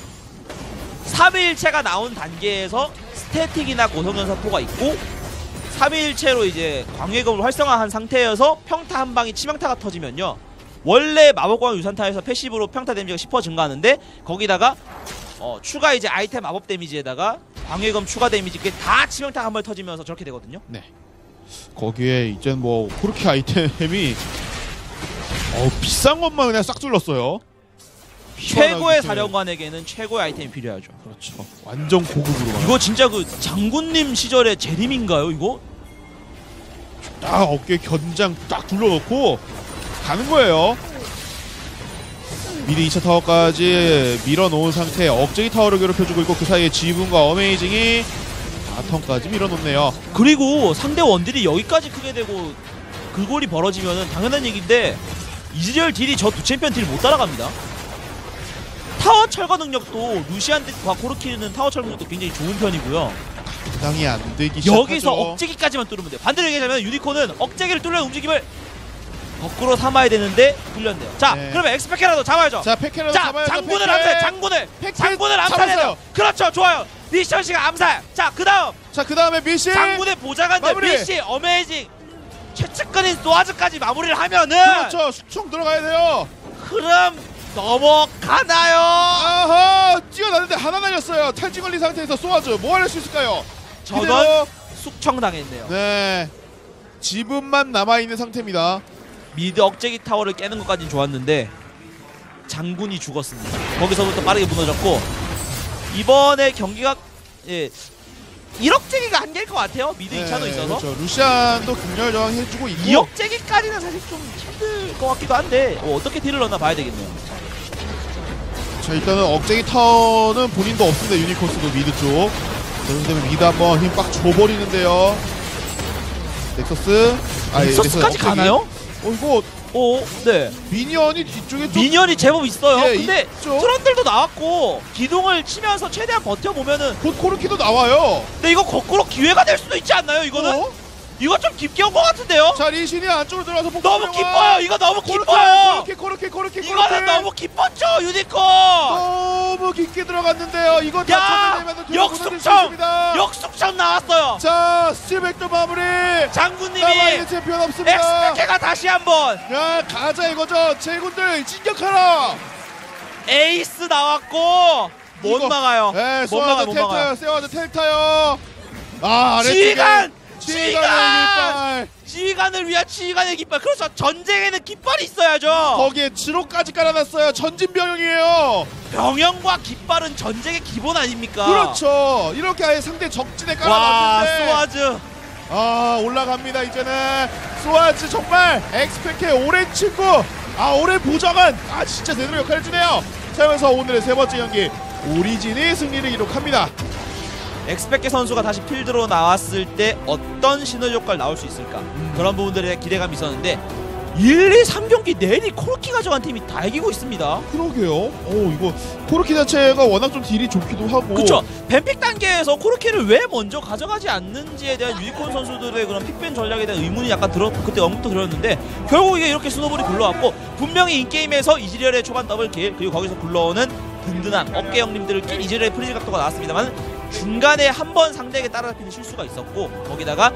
3일체가 나온 단계에서 스태틱이나 고성전사포가 있고 3일체로 이제 광해검을 활성화한 상태여서 평타 한 방이 치명타가 터지면요. 원래 마법광 유산타에서 패시브로 평타 데미지가 10% 증가하는데 거기다가 추가 이제 아이템 마법 데미지에다가 광해검 추가 데미지 그게 다 치명타 한 번 터지면서 저렇게 되거든요. 네. 거기에 이제 뭐 코르키 아이템이 비싼 것만 그냥 싹 둘렀어요. 최고의 사령관에게는 최고의 아이템이 필요하죠. 그렇죠. 완전 고급으로. 이거 진짜 그 장군님 시절의 재림인가요, 이거? 딱 어깨에 견장 딱 둘러놓고 가는 거예요. 미드 2차 타워까지 밀어놓은 상태에 억제기 타워를 괴롭혀주고 있고 그 사이에 지분과 어메이징이 바텀까지 밀어놓네요. 그리고 상대 원딜이 여기까지 크게 되고 글골이 벌어지면은 당연한 얘기인데 이즈리얼 딜이 저 두 챔피언 딜 못 따라갑니다. 타워 철거 능력도 루시안과 코르키는 타워 철거 능력도 굉장히 좋은 편이고요. 당이 안 되기 시작하죠. 여기서 억제기까지만 뚫으면 돼요. 반대로 얘기하자면 유니콘은 억제기를 뚫는 움직임을 거꾸로 삼아야 되는데 뚫렸네요. 자, 네. 그러면 엑스페케라도 잡아야죠. 자, 페케라도 잡아야죠. 장군을 암살, 장군을 암살해요. 그렇죠, 좋아요. 미션 씨가 암살. 자, 그다음에 미시 장군의 보좌관들 미시, 어메이징, 최측근인 소아즈까지 마무리를 하면은 그렇죠. 숙청 들어가야 돼요. 그럼 넘어가나요? 아하, 뛰어나는데 하나 날렸어요. 탈진 걸린 상태에서 소아즈 뭐 할 수 있을까요? 저건 숙청당했네요. 네, 지분만 남아있는 상태입니다. 미드 억제기 타워를 깨는 것까지는 좋았는데 장군이 죽었습니다. 거기서부터 빠르게 무너졌고 이번에 경기가 1억제기가 한계일 것 같아요. 미드 2차도 있어서. 그렇죠. 루시안도 균열 저항 해주고 있고 2억제기까지는 사실 좀 힘들 것 같기도 한데 어떻게 딜을 넣나 봐야 되겠네요. 자, 일단은 억제기 타워는 본인도 없습니다. 유니콘스도 미드 쪽. 그렇기 때문에 미드 한번 힘 빡 줘버리는데요. 넥서스까지 가나요? 이거 네. 미니언이 뒤쪽에 좀 미니언이 제법 있어요. 근데 있죠? 트런들도 나왔고 기둥을 치면서 최대한 버텨보면은 곧 코르키도 나와요. 근데 이거 거꾸로 기회가 될 수도 있지 않나요? 이거는? 이거 좀 깊게 온 것 같은데요? 자, 리신이 안쪽으로 들어가서 너무 기뻐요. 이거 너무 기뻐요. 코르키. 이거는 너무 기뻤죠, 유니콘. 너무 깊게 들어갔는데요. 이거 다 역숙청 나왔어요. 자, 스틸백도 마무리. 장군님이 남아있는 챔피언 없습니다. 엑스페케가 다시 한번 가자 이거죠. 제군들 진격하라. 에이스 나왔고 못 막아요. 네, 못 막아요. 세워서 텔타요. 아래쪽에 지휘관을 위한 지휘관의 깃발. 그렇죠. 전쟁에는 깃발이 있어야죠. 거기에 지로까지 깔아놨어요. 전진병영이에요. 병영과 깃발은 전쟁의 기본 아닙니까? 그렇죠. 이렇게 아예 상대 적진에 깔아놨는데 소아즈 올라갑니다. 이제는 소아즈 정말 엑스페케 오랜 친구. 오랜 보좌관. 진짜 제대로 역할을 해주네요. 자, 그래서 오늘의 세 번째 경기 오리진이 승리를 기록합니다. 엑스페케 선수가 다시 필드로 나왔을 때 어떤 시너지 효과를 나올 수 있을까 그런 부분들에 기대감이 있었는데 1, 2, 3경기 내리 코르키 가져간 팀이 다 이기고 있습니다. 그러게요. 이거 코르키 자체가 워낙 좀 딜이 좋기도 하고 그쵸. 뱀픽 단계에서 코르키를 왜 먼저 가져가지 않는지에 대한 유니콘 선수들의 그런 픽밴 전략에 대한 의문이 약간 그때 언급도 들었는데 결국 이게 이렇게 스노볼이 굴러왔고 분명히 인게임에서 이즈리얼의 초반 더블킬 그리고 거기서 굴러오는 든든한 어깨 형님들을 낀 이즈리얼의 프리즈 각도가 나왔습니다만 중간에 한 번 상대에게 따라잡히는 실수가 있었고 거기다가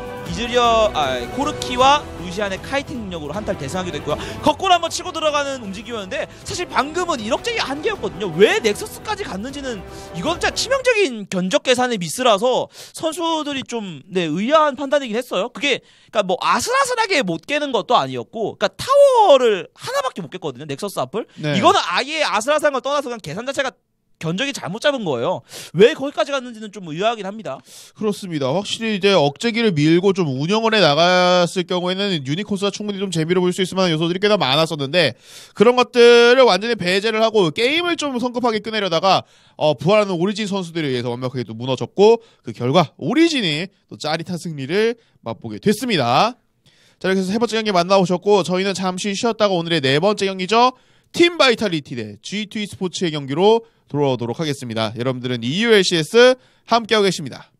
코르키와 루시안의 카이팅 능력으로 한타를 대승하기도 했고요. 거꾸로 한번 치고 들어가는 움직임이었는데 사실 방금은 1억제기 한계였거든요. 왜 넥서스까지 갔는지는 이건 진짜 치명적인 견적 계산의 미스라서 선수들이 좀 의아한 판단이긴 했어요. 그게 그러니까 뭐 아슬아슬하게 못 깨는 것도 아니었고 그러니까 타워를 하나밖에 못 깼거든요. 넥서스 앞을. 네. 이거는 아예 아슬아슬한 걸 떠나서 그냥 계산 자체가 견적이 잘못 잡은 거예요. 왜 거기까지 갔는지는 좀 의아하긴 합니다. 그렇습니다. 확실히 이제 억제기를 밀고 좀 운영을 해 나갔을 경우에는 유니콘스가 충분히 좀 재미로 볼 수 있을 만한 요소들이 꽤나 많았었는데 그런 것들을 완전히 배제를 하고 게임을 좀 성급하게 끝내려다가 부활하는 오리진 선수들에 의해서 완벽하게 또 무너졌고 그 결과 오리진이 또 짜릿한 승리를 맛보게 됐습니다. 자, 이렇게 해서 세 번째 경기 만나오셨고 저희는 잠시 쉬었다가 오늘의 네 번째 경기죠. 팀 바이탈리티 대 G2 스포츠의 경기로 돌아오도록 하겠습니다. 여러분들은 EULCS 함께하고 계십니다.